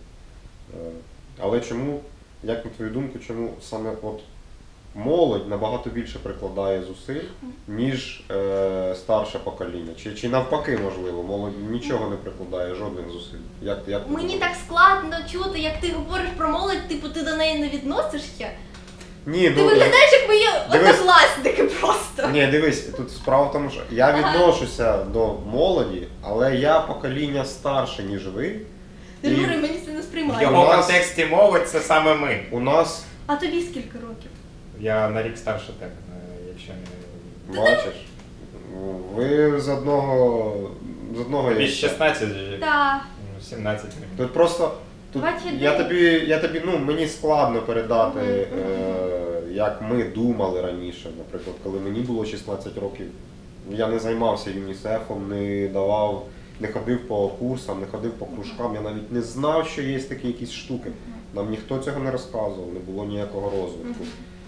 Але чому, як на твою думку, чому саме от молодь набагато більше прикладає зусиль, ніж старше покоління? Чи навпаки, можливо, молодь нічого не прикладає, жодних зусиль? Мені так складно чути, як ти говориш про молодь, типу ти до неї не відносишся? Ні, ти виглядаєш як мої однокласники просто. Ні, дивись, тут справа в тому, що я відношуся до молоді, але я покоління старше, ніж ви. Юрій, мені це не В сприймає. його контексті молодь це саме ми. У нас... А тобі скільки років? Я на рік старше тебе, якщо не... Бачиш? Ви з одного Тобі 16, Так. 17 років. Тут просто... Тут я тобі, мені складно передати, як ми думали раніше. Наприклад, коли мені було 16 років, я не займався ЮНІСЕФом, не ходив по курсам, не ходив по кружкам, я навіть не знав, що є такі якісь штуки. Нам ніхто цього не розказував, не було ніякого розвитку.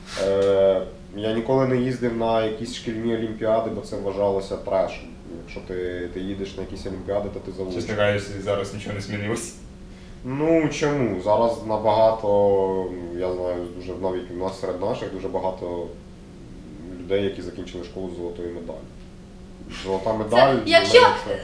Я ніколи не їздив на якісь шкільні олімпіади, бо це вважалося трешем. Якщо ти їдеш на якісь олімпіади, то ти залучиш. Чесно кажучи, зараз нічого не змінилось. Ну чому? Зараз набагато, я знаю, дуже навіть у нас серед наших дуже багато людей, які закінчили школу з золотою медаллю. Золота медаль. Якщо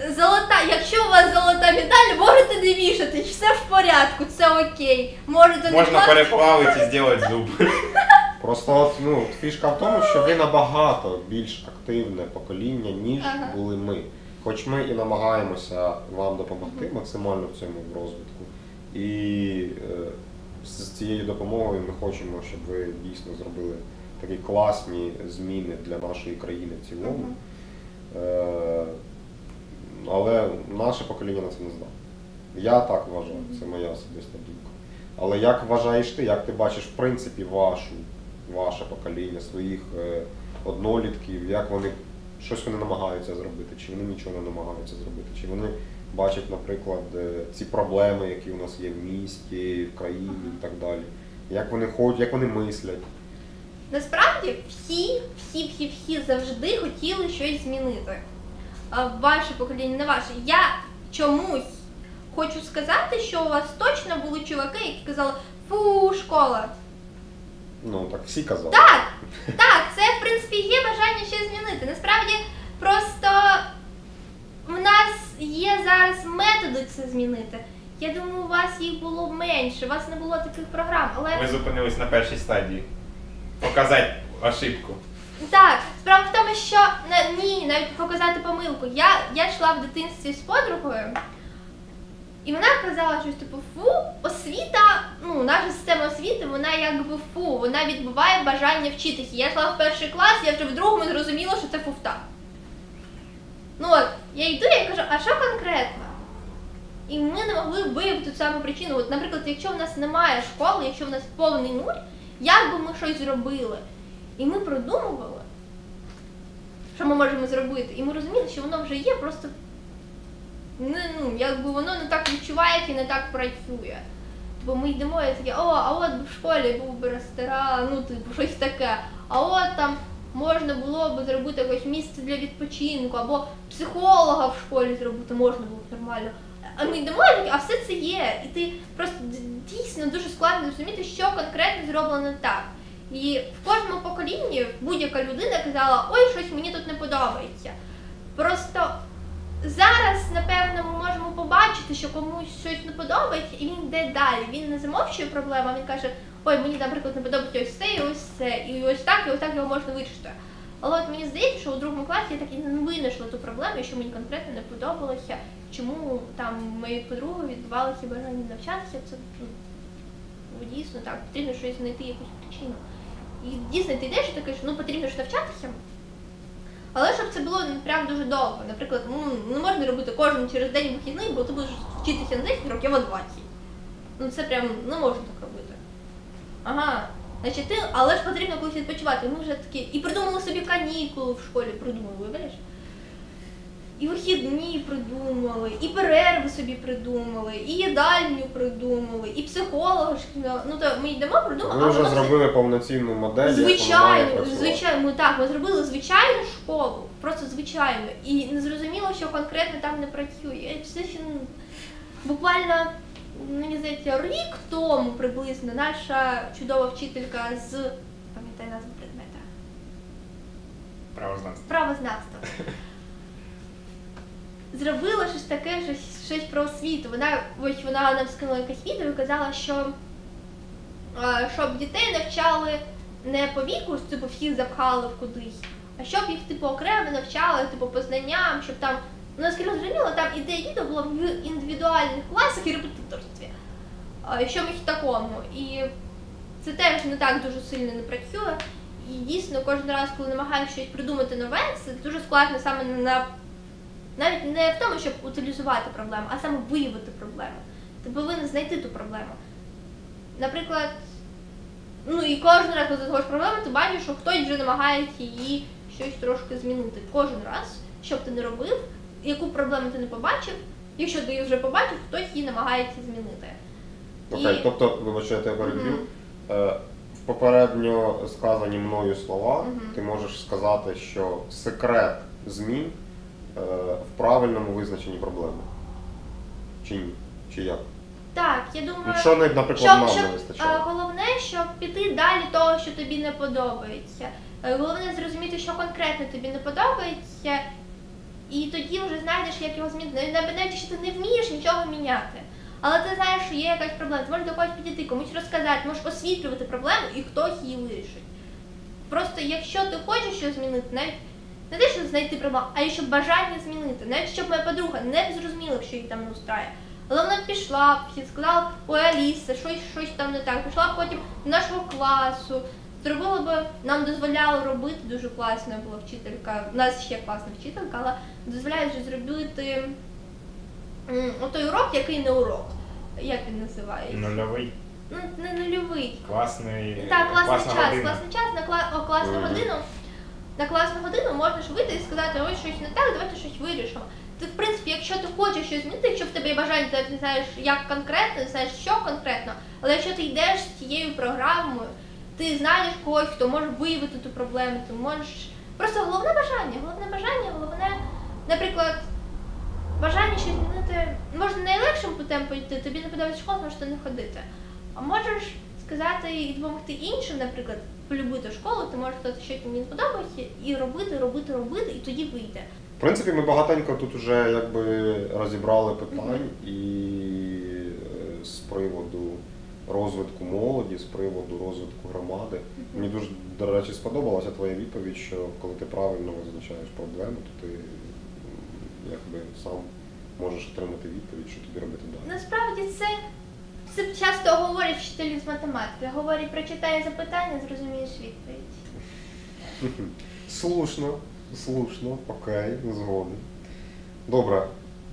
у вас золота медаль, можете не вішати, все в порядку, це окей. Можна переплавити і зробити зуб. Просто фішка в тому, що ви набагато більш активне покоління, ніж були ми. Хоч ми і намагаємося вам допомогти максимально в цьому розвитку. І з цією допомогою ми хочемо, щоб ви дійсно зробили такі класні зміни для нашої країни в цілому. Але наше покоління на це не здатне. Я так вважаю, це моя особиста думка. Але як вважаєш ти, як ти бачиш в принципі ваше покоління, своїх однолітків, як щось вони намагаються зробити, чи вони нічого не намагаються зробити, чи вони бачать, наприклад, ці проблеми, які у нас є в місті, в країні і так далі. як вони ходять, як вони мислять. Насправді всі завжди хотіли щось змінити. Ваше покоління, не ваше. Я чомусь хочу сказати, що у вас точно були чуваки, які казали «фу, школа». Ну, так всі казали. Так, це в принципі є бажання щось змінити. Насправді, просто в нас є зараз методи це змінити. Я думаю, у вас їх було менше, у вас не було таких програм, але... Ми зупинились на першій стадії. Показати ошибку. Так, справа в тому, що ні, навіть показати помилку. Я йшла в дитинстві з подругою, і вона казала щось типу «фу, освіта, наша система освіти, вона якби фу, вона відбиває бажання вчитися». Я йшла в перший клас, я вже в другому зрозуміла, що це фуфта. Я йду, я кажу, а що конкретно? І ми не могли виявити ту саму причину. От, наприклад, якщо в нас немає школи, якщо в нас повний нуль, як би ми щось зробили? І ми продумували, що ми можемо зробити. І ми розуміли, що воно вже є, просто якби воно не так відчувається і не так працює. Тобто ми йдемо і такі, а от би в школі був би ресторан, щось таке. А от там можна було б зробити якесь місце для відпочинку, або психолога в школі зробити можна було б нормально. А ми йдемо і такі, а все це є. І ти просто дійсно дуже складно зрозуміти, що конкретно зроблено так. І в кожному поколінні будь-яка людина казала, ой, щось мені тут не подобається. Просто зараз, напевно, ми можемо побачити, що комусь щось не подобається, і він йде далі. Він не замовчує проблему, а він каже, ой, мені, наприклад, не подобається ось це, і ось це, і ось так його можна вирішити. Але от мені здається, що у другому класі я так і не винайшла ту проблему, що мені конкретно не подобалося, чому там моєї подруги відбувалося бажання навчатися, це дійсно так, потрібно щось знайти, якусь причину. І дійсно ти йдеш і такий, що потрібно ж навчатися, але щоб це було прям дуже довго. Наприклад, не можна робити кожен через день вихідний, бо ти будеш вчитися на 10 років, а 20. Це прям не можна так робити. Ага, значить але ж потрібно колись відпочивати. Ми вже такі, і придумали собі канікули в школі, вибереш? І вихідні придумали, і перерви собі придумали, і їдальню придумали, і психолога шкільного. То ми йдемо, придумали. Ви вже зробили повноцінну модель, Звичайно, ми зробили звичайну школу, просто звичайну. І не зрозуміло, що конкретно там не працює. Буквально, мені здається, рік тому приблизно наша чудова вчителька з, пам'ятаю назву предмета? Правознавство. Зробила щось таке, щось про освіту. Вона нам скинула якесь відео і казала, що щоб дітей навчали не по віку, всіх запхали в кудись, а щоб їх окремо навчали по знанням, щоб там, наскільки зрозуміло, там ідея відео була в індивідуальних класах і репетиторстві. Щоб їх такому. І це теж не так дуже сильно не працює. І дійсно кожен раз, коли намагаюся щось придумати нове, це дуже складно саме навіть не в тому, щоб утилізувати проблему, а саме виявити проблему. Ти повинен знайти ту проблему. Наприклад, і кожен раз, коли ти знаходиш проблему, ти бачиш, що хтось вже намагається її щось трошки змінити. Кожен раз, що б ти не робив, яку проблему ти не побачив, якщо ти її вже побачив, хтось її намагається змінити. Окей, тобто, вибачте, я тебе переб'ю. В попередньо сказані мною слова ти можеш сказати, що секрет змін в правильному визначенні проблеми. Чи ні? Чи як? Так, я думаю, що, наприклад, нам не вистачає? Головне, щоб піти далі того, що тобі не подобається. Головне зрозуміти, що конкретно тобі не подобається, і тоді вже знайдеш, як його змінити. Навіть якщо ти не вмієш нічого міняти, але ти знаєш, що є якась проблема, ти можеш до когось підійти, комусь розказати, можеш освітлювати проблему і хтось її вирішить. Просто якщо ти хочеш щось змінити, навіть не те, щоб знайти проблему, а щоб бажання змінити. Навіть щоб моя подруга не зрозуміла, що її там не устраює. Але вона пішла, всі сказала, ой, Аліса, щось там не так. Пішла потім до нашого класу, зробила би, нам дозволяли робити, дуже класна була вчителька, у нас ще класна вчителька, але дозволяє вже зробити той урок, який не урок. Як він називається? Нульовий. Не нульовий. Класний. Так, класний час на класну годину. На класну годину можна ж вийти і сказати, ось щось не так, давайте щось вирішимо. Ти, в принципі, якщо ти хочеш щось змінити, якщо в тебе є бажання, ти не знаєш, як конкретно, не знаєш, що конкретно, але якщо ти йдеш з цією програмою, ти знайдеш когось, хто може виявити ту проблему, ти можеш... Просто головне бажання, наприклад, бажання щось змінити, можна найлегшим путем пойти, тобі не подобається школа, можеш не ходити. А можеш сказати і допомогти іншим, наприклад, полюбити школу, ти можеш сказати, що тобі не подобається, і робити, і тоді вийде. В принципі, ми багатенько тут вже якби розібрали питань і з приводу розвитку молоді, з приводу розвитку громади. Мені дуже, до речі, сподобалася твоя відповідь, що коли ти правильно визначаєш проблему, то ти якби сам можеш отримати відповідь, що тобі робити далі. Насправді це часто говорять вчителі з математики. Говорять, прочитай запитання, зрозумієш відповідь. Слушно, окей, згоден. Добре.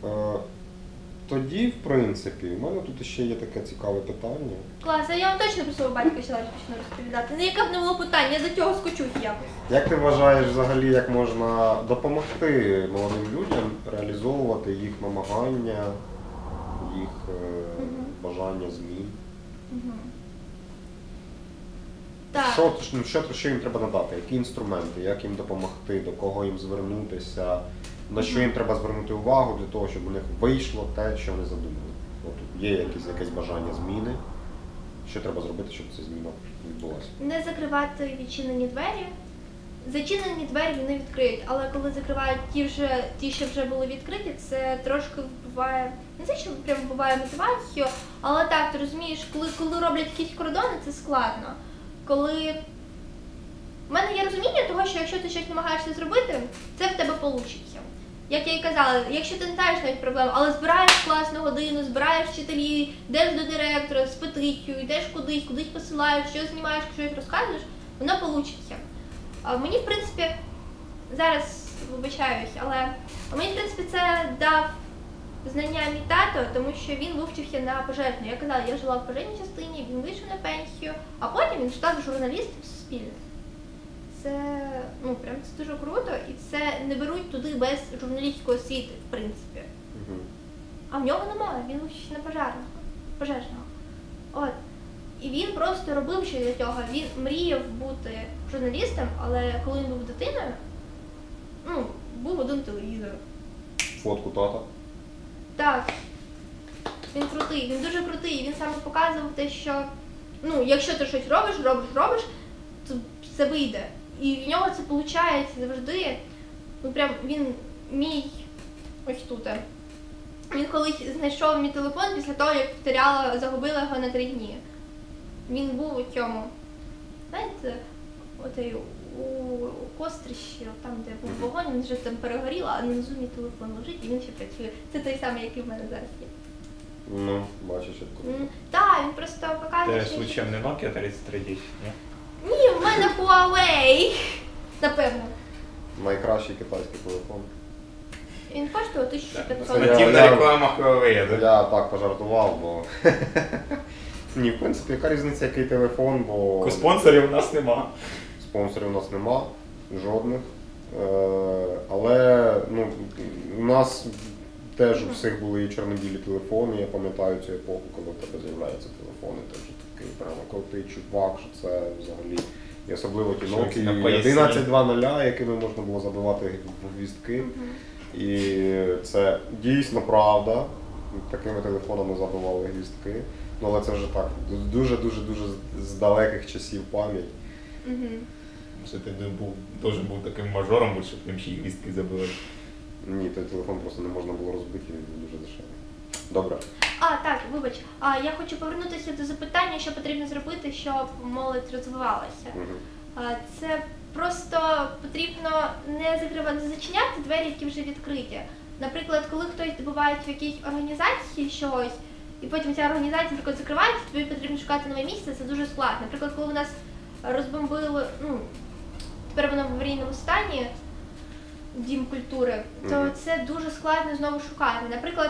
Тоді, в принципі, в мене тут ще є таке цікаве питання. Клас, а я вам точно про свого батька ще почну розповідати. Ну, яке б не було питання, я до цього скочусь якось. Як ти вважаєш взагалі, як можна допомогти молодим людям реалізовувати їх намагання, їх бажання змін? Так. Що їм треба надати? Які інструменти, як їм допомогти, до кого їм звернутися, на що їм треба звернути увагу для того, щоб у них вийшло те, що вони задумали? От є якесь бажання зміни, що треба зробити, щоб ця зміна відбулася? Не закривати відчинені двері. Зачинені двері вони відкриють, але коли закривають ті, що вже були відкриті, це трошки вбиває, не те, що прям вбиває мотивацію, але так, ти розумієш, коли роблять якісь кордони, це складно. Коли в мене є розуміння того, що якщо ти щось намагаєшся зробити, це в тебе вийде. Як я і казала, якщо ти не знаєш навіть проблему, але збираєш класну годину, збираєш вчителів, йдеш до директора з петицією, йдеш кудись посилаєш, щось знімаєш, щось розказуєш, воно вийде. Мені, в принципі, зараз вибачаюсь, але мені, в принципі, це дав знання мій тато, тому що він вивчився на пожежну. Я казала, я жила в пожежній частині, він вийшов на пенсію, а потім він став журналістом в Суспільне. Це, прям це дуже круто, і це не беруть туди без журналістської освіти, в принципі. А в нього немає, він вчився на пожежного. От. І він просто робив щось для цього. Він мріяв бути журналістом, але коли він був дитиною, був один телевізор. Фотку тата? Так. Він крутий, він дуже крутий. І він саме показував те, що, якщо ти щось робиш, то це вийде. І в нього це виходить завжди. Він мій, ось тут. Він колись знайшов мій телефон після того, як загубила його на 3 дні. Він був у цьому, знаєте, у кострищі, там, де був вогонь, він вже там перегорів, а внизу мій телефон лежить і він ще працює. Це той самий, який в мене зараз є. Бачиш, як круто. Так, він просто показує, Це, случайно, не Nokia 3310, ні? Ні, в мене Huawei, напевно. Найкращий китайський телефон. Він коштує 1500. Це Нативна реклама Huawei, так? Я так пожартував, бо... Ні, в принципі, яка різниця, який телефон, бо... Спонсорів у нас нема. Спонсорів у нас нема, жодних. Але у нас теж у всіх були і чорно-білі телефони. Я пам'ятаю цю епоху, коли в тебе з'являються телефони. Ти вже такий прямо крутий чувак, що це взагалі... І особливо ті Nokia 1120, якими можна було забивати гвіздки. І це дійсно правда. Такими телефонами забивали гвіздки. Але це вже так, дуже-дуже з далеких часів пам'ять. Що ти теж був таким мажором, бо щоб їм ще й гвіздки забили. Ні, той телефон просто не можна було розбити, він був дуже дешевий. Добре. Так, вибач. Я хочу повернутися до запитання, що потрібно зробити, щоб молодь розвивалася. Це просто потрібно не зачиняти двері, які вже відкриті. Наприклад, коли хтось добуває в якійсь організації щось, і потім ця організація, наприклад, закривається, тобі потрібно шукати нове місце, це дуже складно. Наприклад, коли у нас розбомбили, тепер воно в аварійному стані, Дім культури, то це дуже складно знову шукати. Наприклад,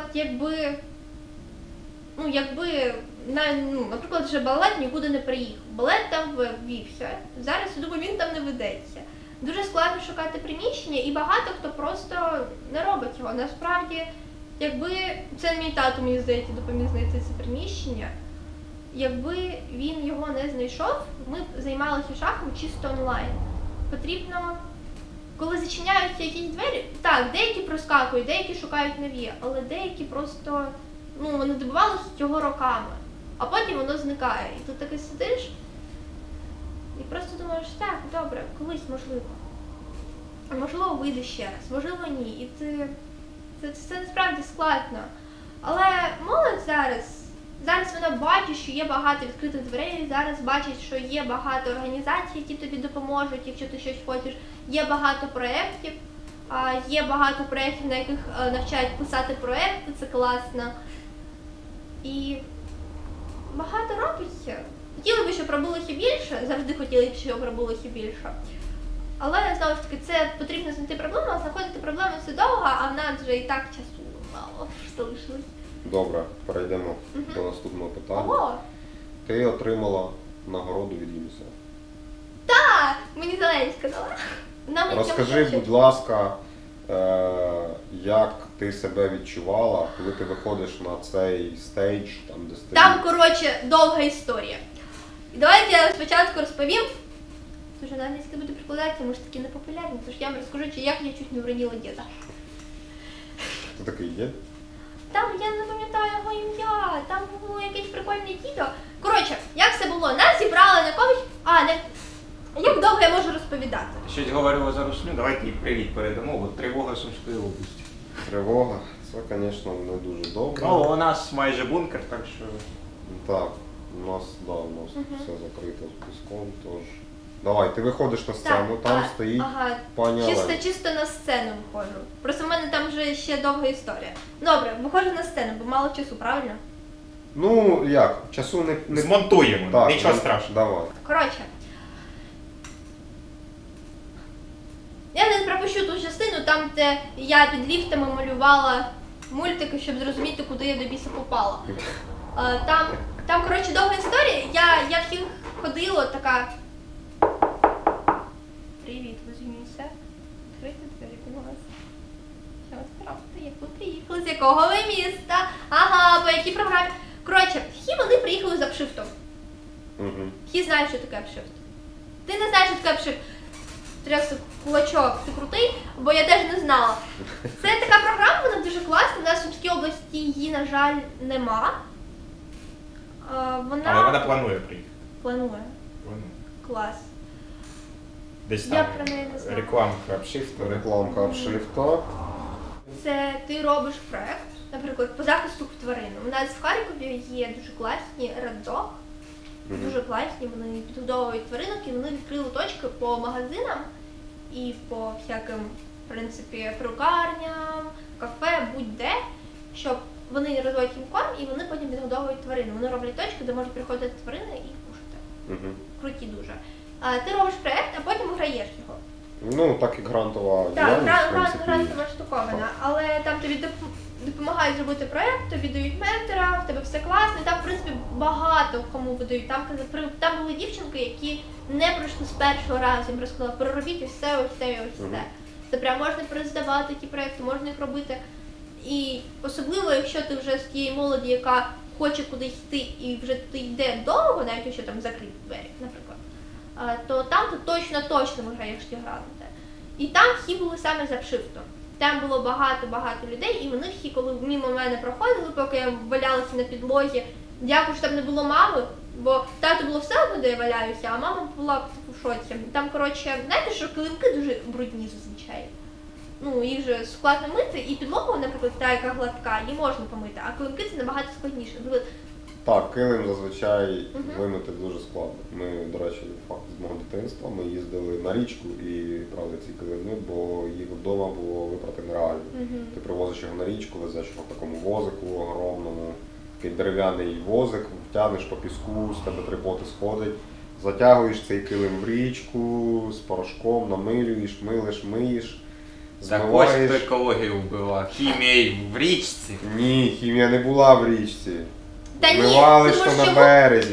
наприклад, вже балет нікуди не приїхав. Балет там ввівся. Зараз, я думаю, він там не ведеться. Дуже складно шукати приміщення, і багато хто просто не робить його. Насправді, якби це мій тато, мені здається, допоміг знайти це приміщення. Якби він його не знайшов, ми б займалися шахом чисто онлайн. Потрібно, коли зачиняються якісь двері, так, деякі проскакують, деякі шукають нові, але деякі просто, вони добивалися цього роками, а потім воно зникає. І ти таки сидиш і просто думаєш, так, добре, колись можливо. Можливо, вийде ще раз, можливо, ні. І це насправді складно. Але молодь зараз вона бачить, що є багато відкритих дверей, зараз бачить, що є багато організацій, які тобі допоможуть, якщо ти щось хочеш. Є багато проєктів, на яких навчають писати проєкти, це класно. І багато робиться. Хотіли б, щоб робилося більше, завжди хотіли б, щоб робилося більше. Але, знову ж таки, це потрібно знайти проблему, а знаходити проблему це довго, а в нас вже і так часу мало залишилось. Добре, перейдемо до наступного питання. Ого! Ти отримала нагороду від ЮНІСЕФ. Так! Мені Зеленська дала. Розкажи, будь ласка, як ти себе відчувала, коли ти виходиш на цей стейдж, там де стоїть? Там, довга історія. І давайте я спочатку розповім. Тож на англійській буду прикладатися, ми ж такі непопулярні, тож я вам розкажу, як я чуть не вронила діда. Хто такий дід? Там, я не пам'ятаю його ім'я, там було якесь прикольне дідо. Як все було? Нас зібрали на комусь... Як довго я можу розповідати? Щось говорила за русню, давайте їй привіт передамо, бо тривога Сумської області. Тривога, це, звісно, не дуже добре. У нас майже бункер, так що... Так, у нас все закрито з піском, тож... Давай, ти виходиш на сцену, там стоїть пані Олена. Чисто на сцену виходжу. Просто в мене там вже ще довга історія. Добре, виходжу на сцену, бо мало часу, правильно? Часу не... Змонтуємо, так, нічого страшного. Давай. Я не пропущу ту частину, там, де я під ліфтами малювала мультики, щоб зрозуміти, куди я до біса попала. Там, довга історія. Я всіх ходила, така... Привіт, ви з ЮНІСЕФ. Відкрийте двері, будь ласка. Що вас правда, як ви приїхали, з якого ви міста? Ага, по якій програмі? Всі вони приїхали з апшифтом. Всі знають, що таке апшифт. Ти не знаєш, що таке апшифт. Трясся кулачок, ти крутий, бо я теж не знала. Це така програма, вона дуже класна, в нас в Сумській області її, на жаль, нема. Але вона планує приїхати. Планує. Клас. Десь Я там про неї не знаю. рекламка апшифту. Рекламка апшрифта. Це ти робиш проєкт, наприклад, по захисту тварин. У нас в Харкові є дуже класні Red-Dog, дуже класні, вони підгодовують тваринок і вони відкрили точки по магазинам і по всяким, в принципі, перукарням, кафе, будь-де, щоб вони розводять їм корм і вони потім підгодовують тварин. Вони роблять точки, де можуть приходити тварини і кушати. Круті дуже. Ти робиш проєкт, а потім граєш його. Так як грантова Так, діяльність, грантова штуковина, але там тобі допомагають зробити проєкт, тобі дають ментора, в тебе все класно, і там, в принципі, багато кому видають. Там були дівчинки, які не пройшли з першого разу, їм розказали, переробіть ось це, ось це і ось це. Це прям можна перездавати ті проєкти, можна їх робити. І особливо, якщо ти вже з тієї молоді, яка хоче кудись йти і вже ти йде довго, навіть якщо там закриті двері, наприклад, то там ти точно виграєш ті гранти. І там всі були саме з апшифтом. Там було багато людей, і вони всі, коли мимо мене проходили, поки я валялася на підлозі, дякую, що там не було мами, бо тато було все одно, де я валяюся, а мама була в шоці. Там, знаєте, що килимки дуже брудні зазвичай. Їх же складно мити, і підлогу, наприклад, та, яка гладка, її можна помити, а килимки це набагато складніше. Так, килим зазвичай вимити дуже складно. Ми, до речі, факт з мого дитинства, ми їздили на річку і брали ці килими, бо їх вдома було випрати нереально. Ти привозиш його на річку, везеш його в такому возику огромному, такий дерев'яний возик, втягнеш по піску, з тебе 3 боти сходить, затягуєш цей килим в річку, з порошком, намилюєш, миєш. Так ось хто екологію вбила. Хімія в річці. Ні, хімія не була в річці. Та ні, Змивали, тому що що на березі.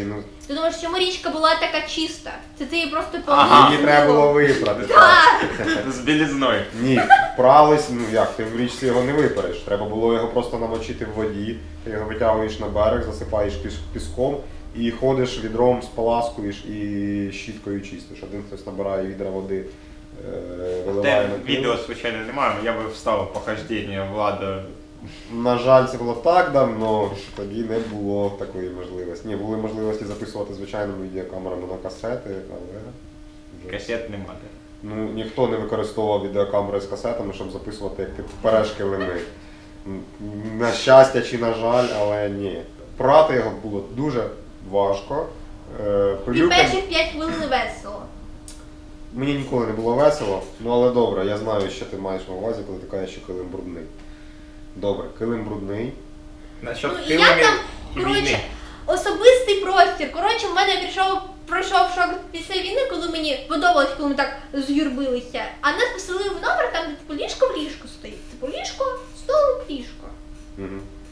Ти думаєш, чому річка була така чиста? Це ти її просто Ага. Її треба було випрати. Так. З білізною. Ні, прались, ну як, ти в річці його не випереш. Треба було його просто намочити в воді, ти його витягуєш на берег, засипаєш піском і ходиш відром, споласкуєш і щіткою чистиш. Один хтось набирає відра води, виливає Те на відео, килим. звичайно, немає, я би вставив похождення Влада. На жаль, це було так давно, тоді не було такої можливості. Ні, були можливості записувати звичайними відеокамерами на касети, але вже... Касет немає. Ну, ніхто не використовував відеокамери з касетами, щоб записувати, як ти переш килими. На щастя чи на жаль, але ні. Прати його було дуже важко. І перших 5 хвилин весело. Мені ніколи не було весело, ну але добре, я знаю, що ти маєш на увазі, коли ти кажеш, що килим брудний. Добре, килим брудний. Насчет Ну і я килимів там, і коротше, війни. особистий простір. Коротше, в мене пройшов шок після війни, коли мені подобалось, коли ми так з'юрбилися. А нас поселили в номер, там де типу ліжко в ліжку стоїть. Типу ліжко, столик, ліжко. Угу.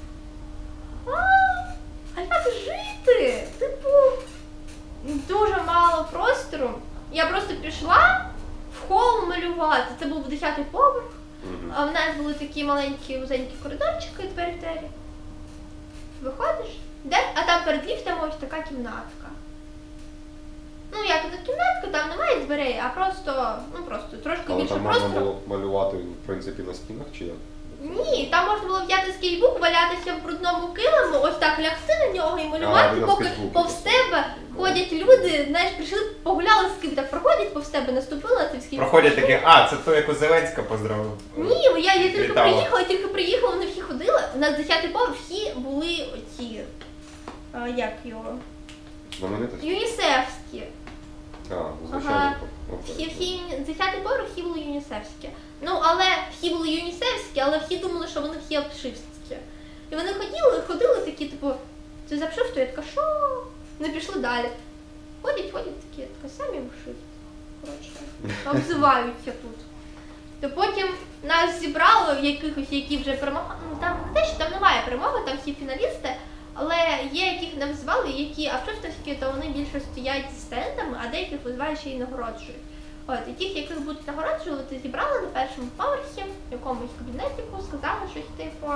А як жити? Типу, дуже мало простору. Я просто пішла в хол малювати. Це був 10-й поверх. Угу. А в нас були такі маленькі вузенькі коридорчики, двері. Виходиш, а там перед ліфтом ось така кімнатка. Ну як не кімнатка, там немає дверей, а просто трошки Але більше там можна простору. було малювати, в принципі, на стінах чи як? Ні, там можна було взяти скетчбук, валятися в брудному килиму, ось так лягти на нього і А, малювати, ви на поки скетчбуці. повз тебе ходять люди, знаєш, прийшли, погуляли з ким так проходять повз тебе, наступили на цей скетчбук. Проходять такі, а, це то, яку Зеленська поздравив. Ні, я тільки Вітала. приїхала, вони всі ходили. У нас 10-й поверх всі були оці, як його, Знаменитості? юнісефські. А, звичайно. Ага. Окей. Всі 10-й поверх всі були юнісефські. Ну, але всі були юнісефські, але всі думали, що вони всі обшивські. І вони ходили такі, типу, ти запшив, я така, що? Не пішли далі. Ходять такі, така, самі обшивці. Коротше, обзиваються тут. То потім нас зібрали якихось, які вже перемагали. Ну там не те, що там немає перемоги, там всі фіналісти, але є, яких нам звали, які авшифтовські, то вони більше стоять зі стендами, а деяких визивають ще й нагороджують. От, і тих, яких будуть нагороджувати, зібрали на першому поверсі, в якомусь кабінетику, сказали щось типу,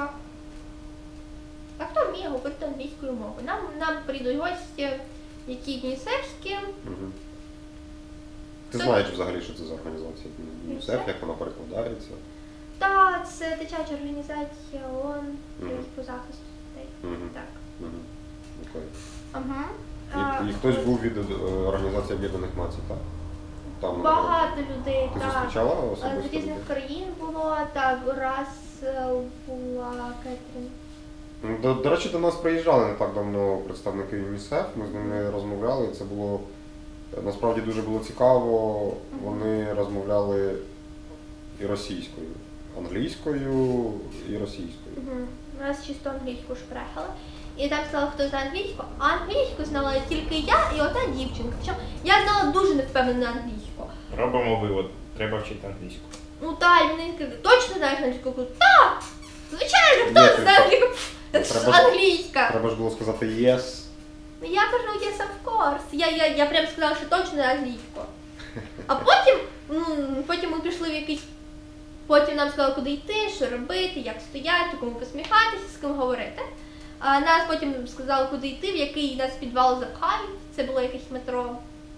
а хто вміє говорити англійською мовою? Нам прийдуть гості, які юнісефські. Угу. Ти знаєш взагалі, що це за організація ЮНІСЕФ, як вона перекладається? Та, це дитяча організація ООН по захисту дітей. Угу. Так. Угу. Окей. Ага. І хтось був від Організації Об'єднаних Націй, так? Там Багато людей, Ти так. зустрічала З особисто? різних людей? країн було, так, раз була Кетрін. Ну, до речі, до нас приїжджали не так давно представники ЮНІСЕФ, ми з ними розмовляли, і це було насправді дуже було цікаво. Вони розмовляли і російською, англійською і російською. Угу. У нас чисто англійську шпрехали. І там сказали, хто знає англійську, а англійську знала тільки я і одна дівчинка. Причому я знала дуже невпевнену англійську. Робимо вивод, треба вчити англійську. Ну та, і вони кажуть, точно знаєш англійську? Я кажу, так! Звичайно, Ні, хто ти знає так- англійську? Це ж треба ж- англійська. Треба ж було сказати yes. Ну я кажу, yes, of course. Я прям сказала, що точно англійську. А потім ми пішли в якийсь. Потім нам сказали, куди йти, що робити, як стояти, кому посміхатися, з ким говорити. А нас потім сказали, куди йти, в який нас підвал запхають. Це було якесь метро.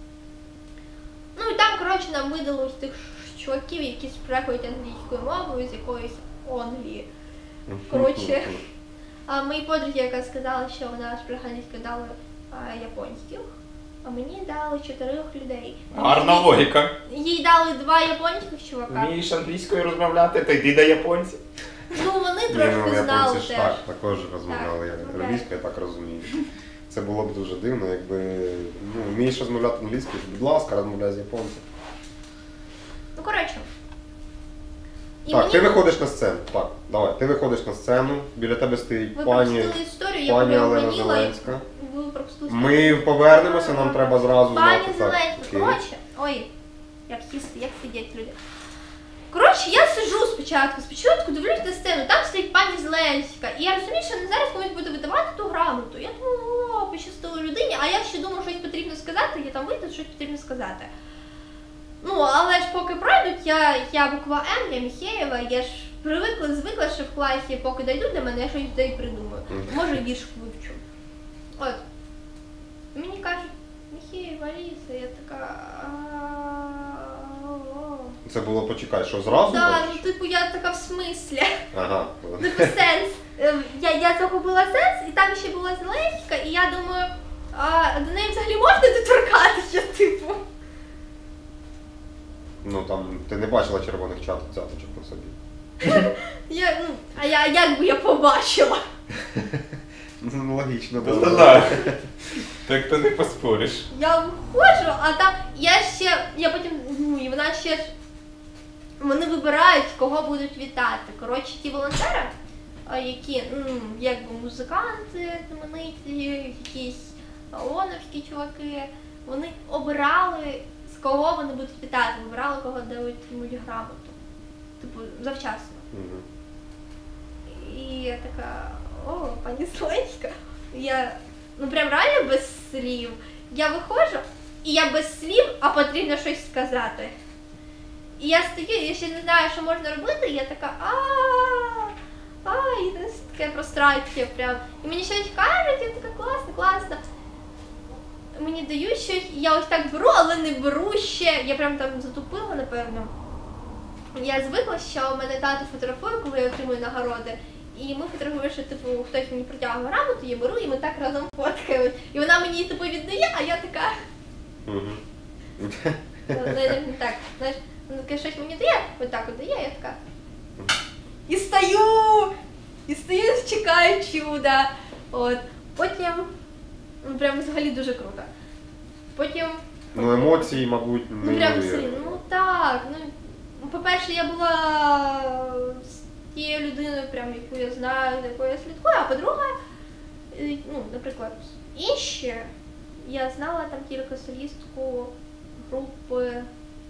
Ну і там, коротше, нам видали ось тих чуваків, які спрехують англійською мовою з якоїсь Англії. Коротше, а моїй подругі, яка сказала, що вона англійською дали японських, а мені дали 4 людей. Гарна логіка. Їй дали 2 японських чувака. Вмієш англійською розмовляти, то йди до японців. Ну вони Ні, трошки ну, знали японці ж теж. також розмовляли Так, як англійською, я так розумію. Це було б дуже дивно, якби вмієш розмовляти англійською, будь ласка, розмовляй з японцем. Ну коротше. І Так, мені ти виходиш на сцену. Так, давай, ти виходиш на сцену, біля тебе стоїть ви пані пропустили історію, я Олена прогоніла, Зеленська. ви пропустили історію. Ми повернемося, нам треба зразу Пані знати. Зеленська, окей. коротше, ой, як сісти, як сидять люди. Коротше, я сиджу спочатку дивлюсь на сцену, там стоїть пані Зеленська, і я розумію, що не зараз комусь буде видавати ту грамоту. Я думаю, о, пощастило людині, а я ще думаю, щось потрібно сказати, я там вийду, щось потрібно сказати. Ну, але ж поки пройдуть, я буква М, я Міхеєва, я ж звикла, що в класі, поки дійдуть до мене, я щось де й придумаю. Може, вірш вивчу. От. Мені кажуть, Міхеєва, Аліса, я така... Це було, почекай, що зразу? Так, ну типу я така в смислі. Ага. Типу сенс. Я загубила сенс, і там ще була Зеленська, і я думаю, а до неї взагалі можна доторкатися, типу? Ну там, ти не бачила червоних цяточок на собі. А як би я побачила? Ну, логічно, Ну, да. да. Так то не поспориш. Я виходжу, а там я потім, ну і вона ще ж, вони вибирають, кого будуть вітати. Коротше, ті волонтери, які, якби музиканти, знамениті, якісь ООНовські чуваки, вони обирали, з кого вони будуть вітати, вибирали, кого дають йому грамоту. Типу, завчасно. Угу. І я така, о, пані Зеленська, я, прям реально без слів. Я виходжу, і я без слів, а потрібно щось сказати. І я стою, я ще не знаю, що можна робити, і я така, і це таке простраття прям. І мені щось кажуть, я така, класно. Мені дають щось, і я ось так беру, але не беру ще, я прям там затупила, напевно. Я звикла, що у мене тато фотографує, коли я отримую нагороди. І ми фотографуємо, що типу хтось мені протягує грамоту, я беру, і ми так разом фоткаємо. І вона мені типу віддає, а я така. Не так. Знаєш, вона таке щось мені дає, отак от дає, я така. І стою, чекаю чуда. От. Потім, прям взагалі дуже круто. Потім. Ну емоції, мабуть, Прям неймовірні. так. По-перше, я була з тією людиною, прям, яку я знаю, за якою я слідкую, а по-друге, наприклад, інші, я знала там тільки солістку групи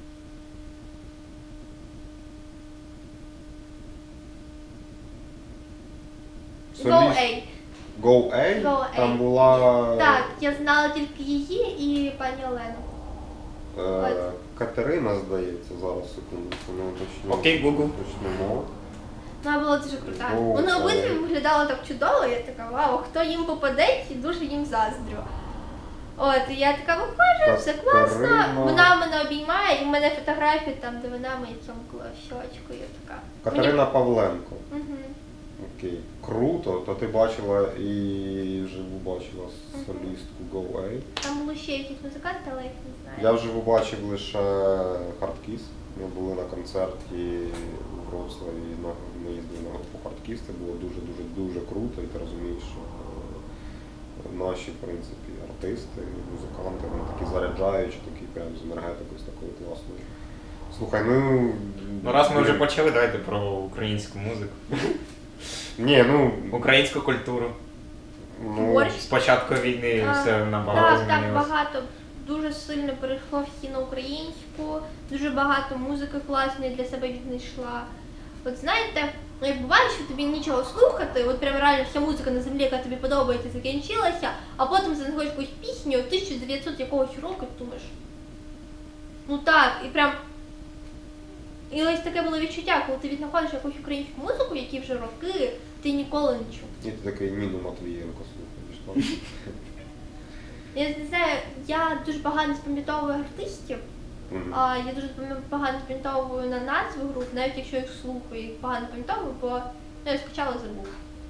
Go-A. Go-A? Go-A. Там була Так, я знала тільки її і пані Олену. Катерина, здається, зараз секундочку, ну точно. Окей, Google. Точно. Вона була дуже крута. Go-A. Вони обидві виглядали так чудово, я така, вау, хто їм попаде, і дуже їм заздрю. От, і я така виходжу, все класно, вона мене обіймає, і в мене фотографії там, де вона мені цьомкала щочку, я така. Катерина Павленко. Угу. Окей. Круто, то ти бачила і вживу бачила солістку Go-A. Там були ще якісь музиканти, але я їх не знаю. Я вживу бачив лише Hardkiss. Ми були на концерті у Вроцлаві, ми їздили на групу Hardkiss, це було дуже круто, і ти розумієш, що наші, в принципі, артисти, музиканти, вони такі заряджаючі, такі прям з енергетикою, з такою класною. Слухай, Ну раз ми вже почали, давайте про українську музику. Ні, Українську культуру. Борщ. З початку війни все набагато Так, змінилося. багато, дуже сильно перейшло всі на українську, дуже багато музики класної для себе віднайшла. От знаєте, як буває, що тобі нічого слухати, от прям реально вся музика на землі, яка тобі подобається, закінчилася, а потім знаходиш якусь пісню 1900 якогось року, і думаєш, ну так, і прям, і ось таке було відчуття, коли ти віднаходиш якусь українську музику, які вже роки, ти ніколи не чув. і ти такий Ніну Матвієнко слухаєш. Я не знаю, я дуже погано запам'ятовую артистів, я дуже погано запам'ятовую на назви груп, навіть якщо їх слухаю, їх погано запам'ятовую, бо я спочатку забув.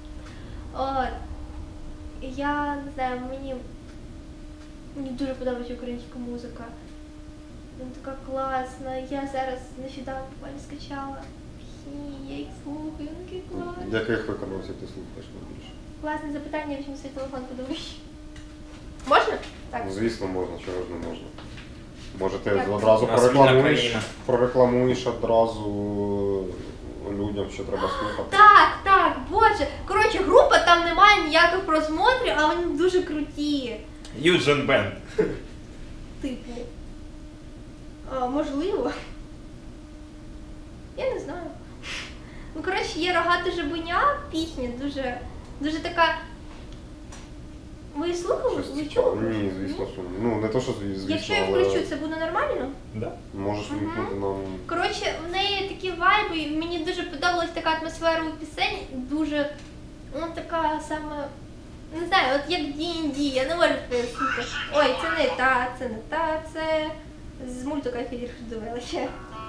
Я не знаю, мені дуже подобається українська музика. Вона така класна. Я зараз нещодавно буквально скачала пісні, я їх слухаю, вони такі класні. Яких виконавців ти слухаєш найбільше? Класне запитання, візьму свій телефон, подивись. Можна? Так. Ну, звісно, можна, чого ж не можна. Може ти Так. одразу У нас вільна прорекламуєш одразу людям, що треба слухати. Так, боже. Коротше, група, там немає ніяких просмотрів, а вони дуже круті. Юджин Бенд. Типу. Можливо. Я не знаю. Ну, коротше, є Рогате жабеня, пісня дуже така Ви слухали? Щось Ви цікаве. чули? Ні, звісно, що ні. Ну, не то, що звісно, Якщо я але включу, це буде нормально? Да. можеш вимкнути нам. Коротше, в неї такі вайби, і мені дуже подобалась така атмосфера у пісень, дуже, ну така саме, не знаю, от як D&D, я не можу пояснити. Ой, це не та, це з мультика «Філір» дивилася.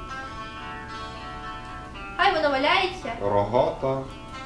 Хай воно валяється. Рогата.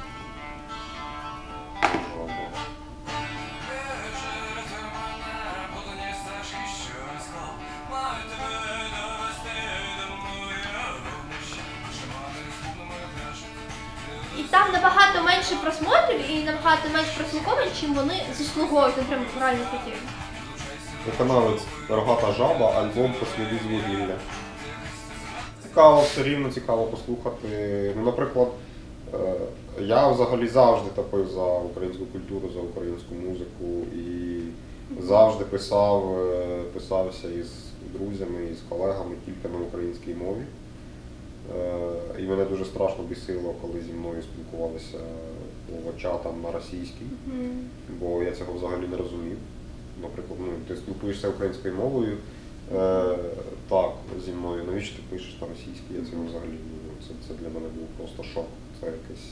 І там набагато менше просмотрів і набагато менше прослуховань, чим вони заслуговують, вони прям реально круті. Виконавець Рогата жаба, альбом «Посліди з вугілля». Цікаво, все рівно цікаво послухати. Ну, наприклад, я взагалі завжди топив за українську культуру, за українську музику і завжди писався із друзями, із колегами тільки на українській мові. І мене дуже страшно бісило, коли зі мною спілкувалися по чатам на російській, бо я цього взагалі не розумів. Наприклад, ну, ти спілкуєшся українською мовою, так, зі мною, навіщо ти пишеш на російській, я цього взагалі, це для мене був просто шок, це якийсь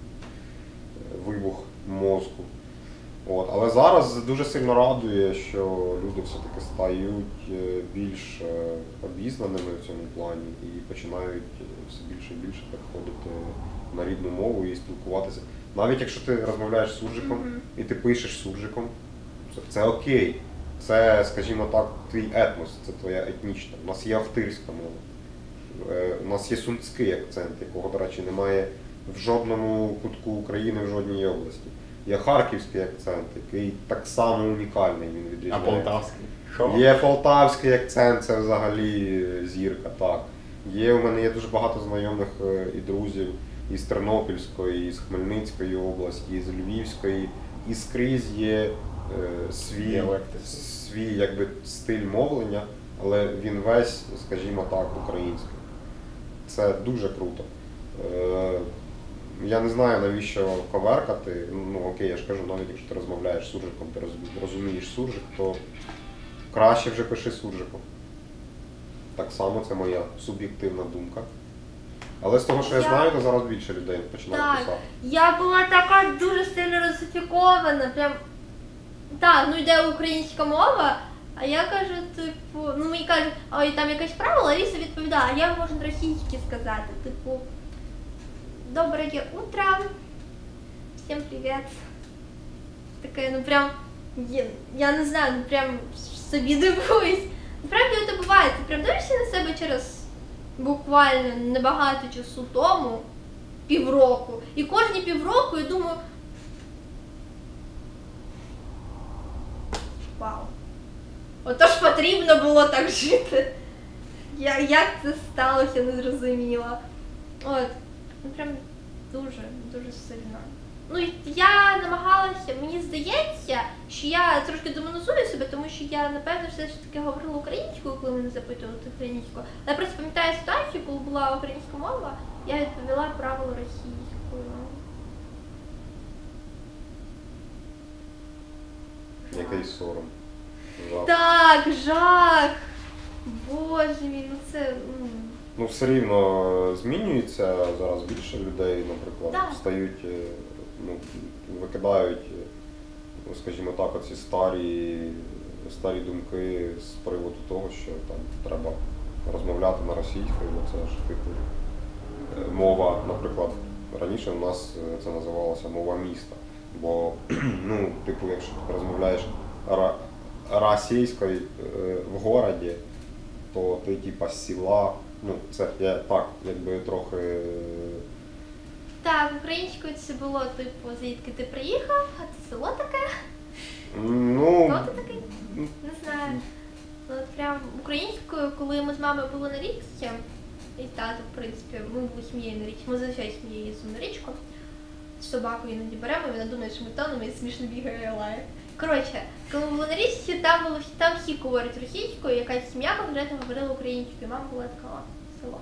вибух мозку. От. Але зараз дуже сильно радує, що люди все-таки стають більш обізнаними в цьому плані і починають все більше і більше переходити на рідну мову і спілкуватися. Навіть якщо ти розмовляєш з суржиком і ти пишеш суржиком, це окей. Це, скажімо так, твій етнос, це твоя етнічна. У нас є ахтирська мова, у нас є сумський акцент, якого, до речі, немає в жодному кутку України, в жодній області. Є харківський акцент, який так само унікальний, він А відрізняється. полтавський? Є полтавський акцент, це взагалі зірка, так. У мене є дуже багато знайомих і друзів із Тернопільської, із Хмельницької області, із Львівської, і скрізь є свій якби, стиль мовлення, але він весь, скажімо так, український. Це дуже круто. Я не знаю, навіщо коверкати. Ну окей, я ж кажу, навіть якщо ти розмовляєш суржиком, ти розумієш суржик, то краще вже пиши суржиком. Так само це моя суб'єктивна думка. Але з того, що я знаю, то зараз більше людей починають писати. Я була така дуже сильно русифікована, прям, так, ну йде українська мова, а я кажу, типу, ну мені кажуть, ой, там якесь правило, Лариса відповідає, а я можу російськи сказати, типу, доброе утро, всем привет. Такая, ну прям, я не знаю, ну прям собі дивуюсь. Насправді це буває, ти прям дивишся на себе через буквально небагато часу тому, півроку. І кожні півроку я думаю, вау, отож потрібно було так жити. Як це сталося, не зрозуміло. От, ну прям дуже, дуже сильно. Ну, я намагалася, мені здається, що я трошки демонізую себе, тому що я, напевно, все ж таки говорила українською, коли мене запитували українською. Але я просто пам'ятаю ситуацію, коли була українська мова, я відповіла правило російською. Який сором. Жах. Так, жах! Боже мій, ну це... Ну, все рівно змінюється, зараз більше людей, наприклад, Так. стають, ну, викидають, ну, скажімо так, оці старі думки з приводу того, що там треба розмовляти на російською, бо це ж типу мова, наприклад, раніше у нас це називалося мова міста, бо, ну, типу, якщо ти розмовляєш російською в городі, то ти типа з села. Ну, це я так, якби трохи... Так, українською це було, типу, звідки ти приїхав, а це село таке? Ну... Хто ти такий? Не знаю. Ну, от прям українською, коли ми з мамою були на річці, і тато, в принципі, ми були сім'єю на річці, ми зазвичай сім'єю їздимо на річку, з собакою іноді беремо, він думає, що ми тонемо і смішно бігає і лає. Коротше, коли ми були на річці, там всі говорять російською, якась сім'я конкретно говорила українською, мама була така, о, село.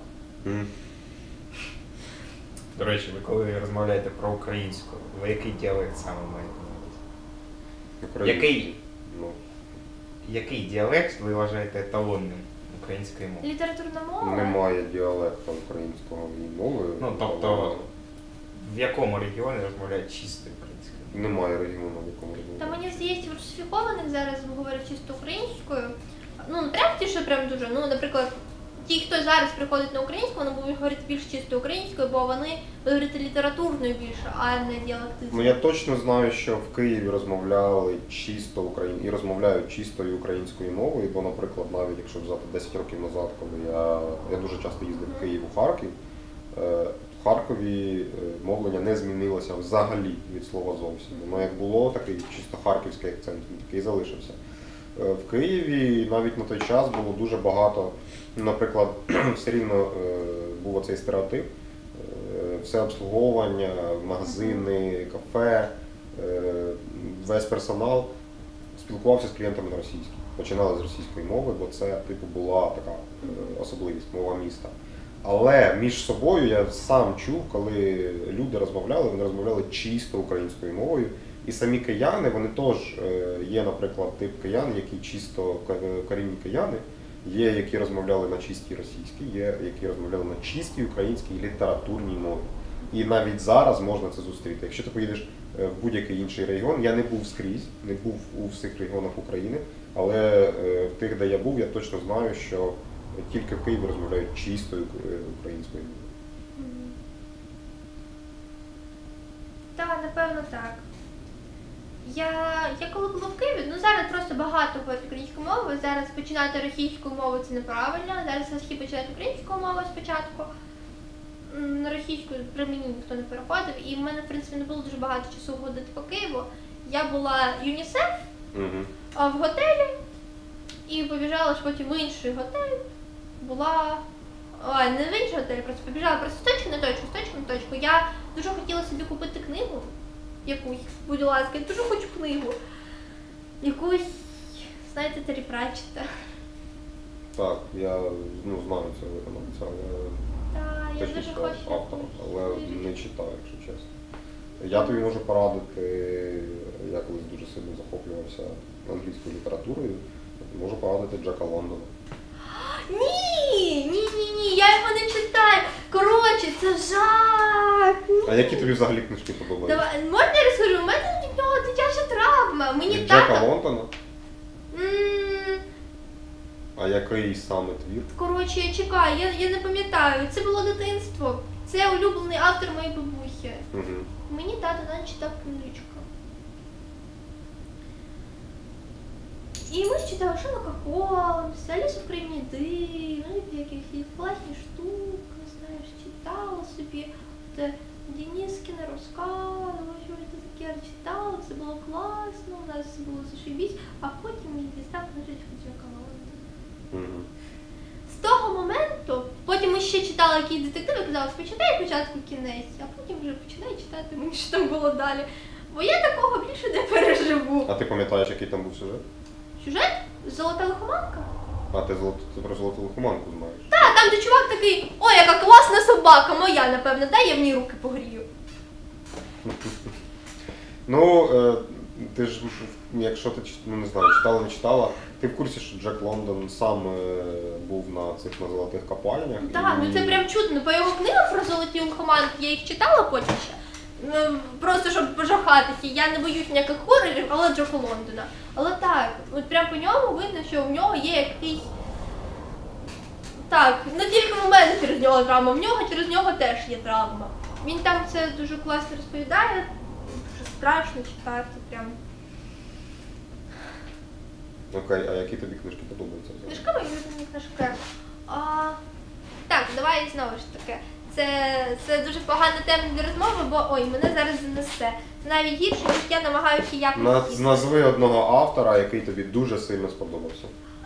До речі, ви коли розмовляєте про українську, ви який діалект саме маєте на увазі? Який, Ну, який діалект ви вважаєте еталонним української мови? Літературна мова. немає діалекту українського мови. Ну, тобто, в якому регіоні розмовляють чисто українською? Немає регіону, в якому Та розмовляють. мені здається, в русифікованих зараз говорять чисто українською. Ну, не прям ті, що прям дуже. Ну, наприклад, ті, хто зараз приходить на українську, вони будуть говорити більш чисто українською, бо вони будуть говорити літературною більше, а не діалектизмом. Ну я точно знаю, що в Києві розмовляли чисто і розмовляють чистою українською мовою, бо, наприклад, навіть якщо взяти 10 років назад, коли я дуже часто їздив в Київ у Харків, в Харкові мовлення не змінилося взагалі від слова зовсім. Воно як було, такий чисто харківський акцент, він такий залишився. В Києві навіть на той час було дуже багато, наприклад, все рівно був оцей стереотип, все обслуговування, магазини, кафе, весь персонал спілкувався з клієнтами на російській. Починали з російської мови, бо це типу була така особливість, мова міста. Але між собою я сам чув, коли люди розмовляли, вони розмовляли чисто українською мовою. І самі кияни, вони теж є, наприклад, тип киян, які чисто корінні кияни, є, які розмовляли на чистій російській, є, які розмовляли на чистій українській літературній мові. І навіть зараз можна це зустріти. Якщо ти поїдеш в будь-який інший регіон, я не був скрізь, не був у всіх регіонах України, але в тих, де я був, я точно знаю, що тільки в Києві розмовляють чистою українською мовою. Так, напевно, так. Я коли була в Києві, ну зараз просто багато говорять українською мовою, зараз починати російською мовою це неправильно, зараз всі починають українською мовою спочатку. На російську при мені ніхто не переходив, і в мене, в принципі, не було дуже багато часу ходити по Києву. Я була ЮНІСЕФ в готелі і побіжала ж потім в інший готель. Була... Ой, не в інший готель, просто побіжала просто з точки на точку, з точки на точку. Я дуже хотіла собі купити книгу якусь, будь ласка, я дуже хочу книгу. Якусь, знаєте, Террі Пратчетта. Так, я знаю цього виконавця, але Так, я дуже точніше хочу. автора, але не читаю, якщо чесно. Я тобі можу порадити, я колись дуже сильно захоплювався англійською літературою, можу порадити Джека Лондона. Ні, я його не читаю. Коротше, це жах. Ні. А які тобі взагалі книжки подобаються? Давай, можна я розкажу? У мене від нього дитяча травма. Мені Від Джека тато... Лондона? А який саме твір? Коротше, чекай, я не пам'ятаю. Це було дитинство. Це улюблений автор моєї бабусі. Угу. Мені тато навіть читав книжечку. І ми ж читали Шерлока Холмса, Алісу в країні див, ну якісь класні штуки, знаєш, читала собі. Денискіна розказувала, що це таке читала, це було класно, у нас все було зашибісь, а потім мені дістав книжечку Джека Лондона. Угу. З того моменту, потім ми ще читали якісь детективи, казали, почитай початку кінець, а потім вже починай читати мені, що там було далі. Бо я такого більше не переживу. А ти пам'ятаєш, який там був сюжет? Сюжет? Золота лихоманка? А ти про золоту лихоманку знаєш? Так, там де чувак такий, ой, яка класна собака, моя, напевно, дай я в ній руки погрію. Ну, ти ж, якщо ти, не знаю, читала, не читала, ти в курсі, що Джек Лондон сам був на золотих копальнях? Так, ну це прям чудно, по його книгам про золоті лихоманки, я їх читала потім ще. Ну, просто щоб пожахатися, я не боюсь ніяких хорорів, але Джека Лондона. Але так, от прям по ньому видно, що в нього є якийсь... Так, не тільки в мене через нього травма, в нього через нього теж є травма. Він там це дуже класно розповідає, що страшно читати, прям. Окей, а які тобі книжки подобаються? Книжки мої улюблені книжки. Так, давай знову ж таки. Це дуже погана тема для розмови, бо ой, мене зараз занесе. Це навіть гірше, ніж я намагаюся якось. Назви одного автора, який тобі дуже сильно сподобався.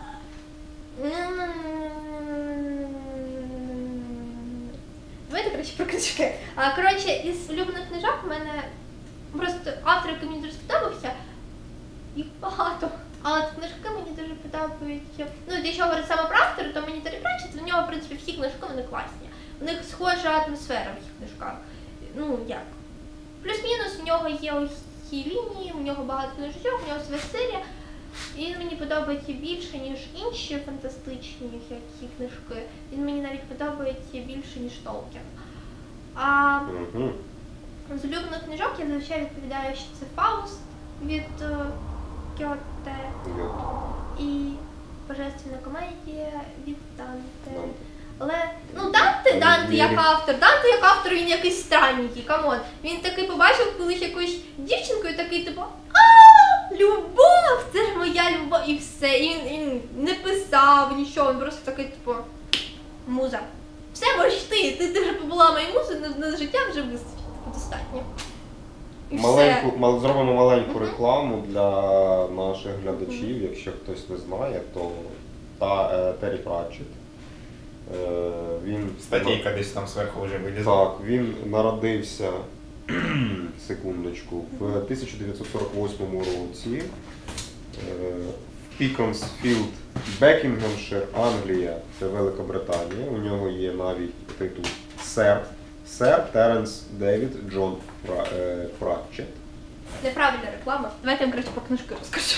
Давайте, коротше, про книжки. Коротше, із улюблених книжок в мене просто автор, який мені дуже сподобався, їх багато. Але книжки мені дуже подобаються. Ну, якщо говорити саме про автора, то мені Террі Пратчетт, в нього, в принципі, всі книжки вони класні. У них схожа атмосфера в їх книжках. Ну, як? Плюс-мінус в нього є ось вузькі лінії, у нього багато книжок, у нього своя серія. І він мені подобається більше, ніж інші фантастичні які книжки. Він мені навіть подобається більше, ніж Толкін. А з улюблених книжок я зазвичай відповідаю, що це Фауст від Гьоте і Божественна комедія від Данте. Але, Данте як автор, він якийсь странненький, камон. Він такий побачив колись якусь дівчинку і такий, типу, любов, це ж моя любов, і все. І він не писав нічого, він просто такий, типу, муза. Все, можеш ти вже побула моєю музою, на життя вже вистачить, достатньо. І Зробимо маленьку рекламу для наших глядачів, якщо хтось не знає, то Террі Пратчетт. Статейка десь там зверху вже вилізла. Так, він народився, секундочку, в 1948 році в Піконсфілд, Бекінгемшир, Англія, це Великобританія. У нього є навіть титул Сер Теренс Девід Джон Пратчетт. Неправильна реклама. Давайте я вам, краще, по книжки розкажу.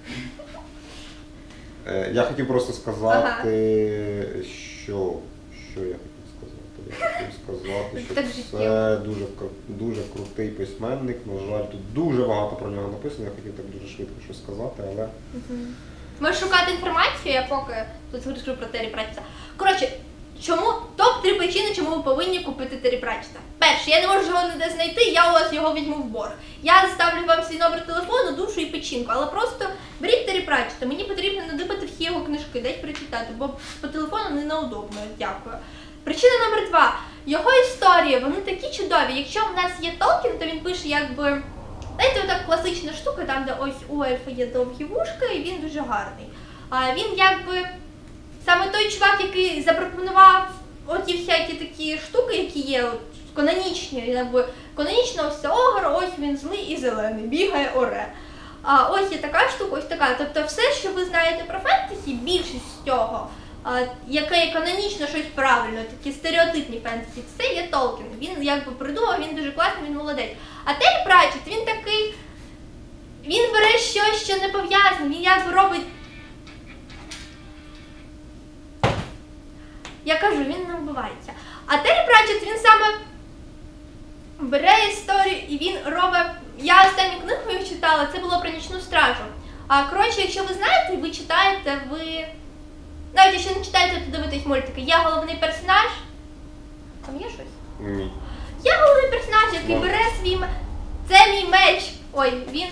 Я хотів просто сказати, що я хотів сказати? Я хотів сказати, що це дуже крутий письменник. На жаль, тут дуже багато про нього написано, я хотів так дуже швидко щось сказати, але... Можеш шукати інформацію, я поки тут розкажу про Террі Пратчетта. Коротше, топ-3 причини, чому ви повинні купити Террі Пратчетта. Перше, я не можу його ніде знайти, я у вас його візьму в борг. Я ставлю вам свій номер телефону, душу і печінку, але просто беріть Террі Пратчетта, мені потрібно надибати всі його книжки, дайте прочитати, бо по телефону неудобно, дякую. Причина номер 2. Його історії, вони такі чудові. Якщо в нас є Толкін, то він пише якби, знаєте, отак класична штука, там де ось у ельфа є довгі вушка і він дуже гарний. А він якби саме той чувак, який запропонував оті всякі такі штуки, які є от, канонічні, якби канонічно ось огр, ось він злий і зелений, бігає оре. А ось є така штука, ось така. Тобто все, що ви знаєте про фентезі, більшість з цього, яке є канонічно щось правильно, такі стереотипні фентезі, це є Толкін. Він якби придумав, він дуже класний, він молодець. А Террі Пратчетт, він такий, він бере щось, що не пов'язане, він якби робить. Я кажу, він не вбивається. А Террі Пратчетт, він саме бере історію і він робить... Я останню книгу їх читала, це було про Нічну стражу. Коротше, якщо ви знаєте, ви читаєте, навіть якщо не читаєте, то дивитесь мультики. Є головний персонаж. Там є щось? Ні. Є головний персонаж, який бере свій... Це мій меч. Ой, він...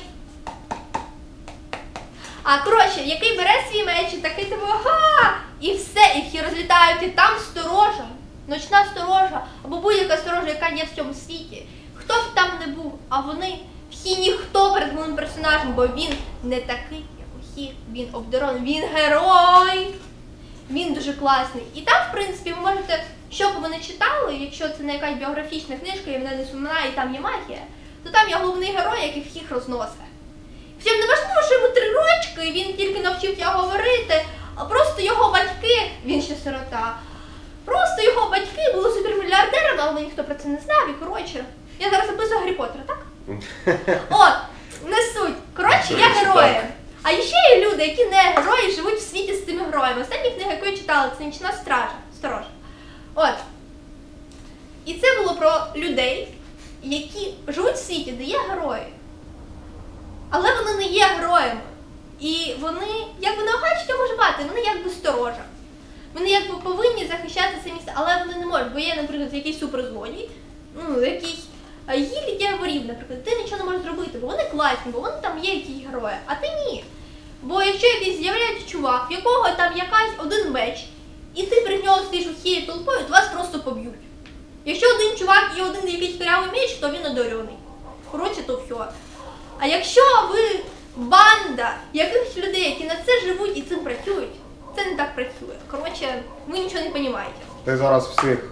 Коротше, який бере свій меч і такий типу, ага! І все, і всі розлітають, і там сторожа, ночна сторожа, або будь-яка сторожа, яка є в цьому світі. Хто б там не був, а вони всі ніхто перед головним персонажем, бо він не такий, як усі, він обдарований, він герой, він дуже класний. І там, в принципі, ви можете, що б ви не читали, якщо це не якась біографічна книжка, і вона не сумна, і там є магія, то там є головний герой, який всіх розносить. Всім не важливо, що йому 3 рочки, і він тільки навчився говорити, а просто його батьки, він ще сирота, просто його батьки були супермільярдерами, але ніхто про це не знав, і коротше, я зараз описую Гаррі Поттера, так? От, не суть. Коротше, я герої. А ще є люди, які не герої, живуть в світі з цими героями. Остання книга, яку я читала, це Нічна сторожа. От. І це було про людей, які живуть в світі, де є герої. Але вони не є героями. І вони, якби намагаються цього вживати, вони якби сторожа. Вони якби повинні захищати це місце, але вони не можуть, бо є, наприклад, якийсь суперзлодій, якийсь гільдія ворів, наприклад, ти нічого не можеш зробити, бо вони класні, бо вони там є якісь герої, а ти ні. Бо якщо якийсь з'являється чувак, в якого там якась один меч, і ти при нього стоїш усією толпою, то вас просто поб'ють. Якщо один чувак і один якийсь корявий меч, то він одарений. Коротше, то все. А якщо ви банда якихось людей, які на це живуть і цим працюють, це не так працює. Коротше, ви нічого не розумієте. Ти зараз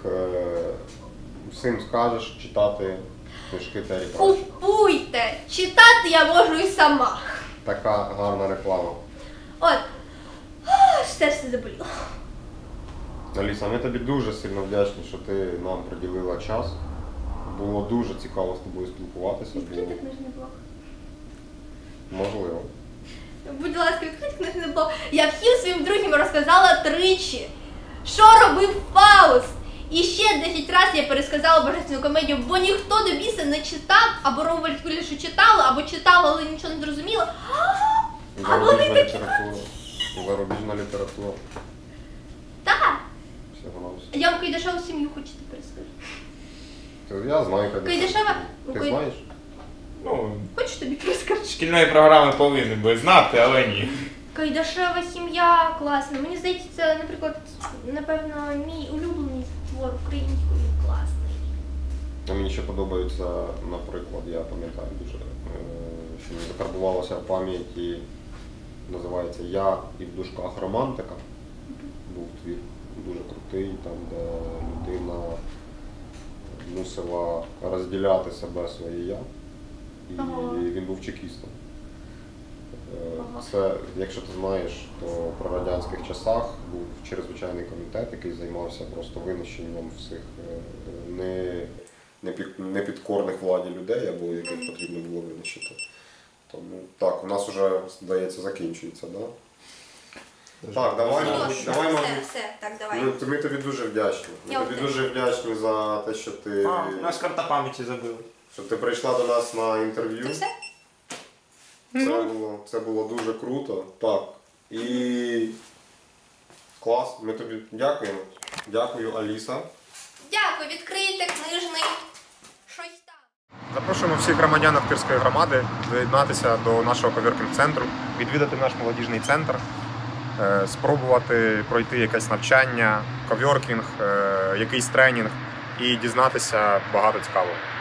всім скажеш читати книжки Террі Пратчетта. Купуйте! Читати я можу і сама. Така гарна реклама. От. Серце заболіло. Аліса, ми тобі дуже сильно вдячні, що ти нам приділила час. Було дуже цікаво з тобою спілкуватися. Відкрити книжний блок. Можливо. Будь ласка, відкрить книжний блог. Я всім своїм друзям розказала тричі, що робив Фауст. І ще 10 разів я пересказала божественну комедію, бо ніхто до біса не читав, або Ромвельд Кулішу читали, або читали, але нічого не зрозуміло. А вони Зарубіжна такі... література. Зарубіжна література. Так. Всього-навсього. Я вам Кайдашеву сім'ю хочете перескажу. Я знаю, Кайдашева? Ти знаєш? Ну, Хочеш тобі перескажу? шкільної програми повинні би знати, але ні. Кайдашева сім'я класна. Мені здається, це, наприклад, напевно, мій улюблений твор українською класний. Мені ще подобається, наприклад, я пам'ятаю дуже, що мені закарбувалося в пам'яті, називається «Я і в дужках романтика». Був твір дуже крутий, там, де людина мусила розділяти себе своє «я», і він був чекістом. Це, якщо ти знаєш, то при радянських часах був чрезвичайний комітет, який займався просто винищенням всіх непідкорних владі людей, або яких потрібно було винищити. Тому так, у нас вже, здається, закінчується, да? Так, давай, Все, так, давай. Ми тобі дуже вдячні. Ми тобі дуже вдячні за те, що ти... У нас карта пам'яті забили. Що ти прийшла до нас на інтерв'ю. Це все? Це було дуже круто. Так. І клас. Ми тобі дякуємо. Дякую, Аліса. Дякую, відкрийте книжний щось там. Запрошуємо всіх громадян Охтирської громади доєднатися до нашого коворкінг-центру, відвідати наш молодіжний центр, спробувати пройти якесь навчання, коворкінг, якийсь тренінг і дізнатися багато цікавого.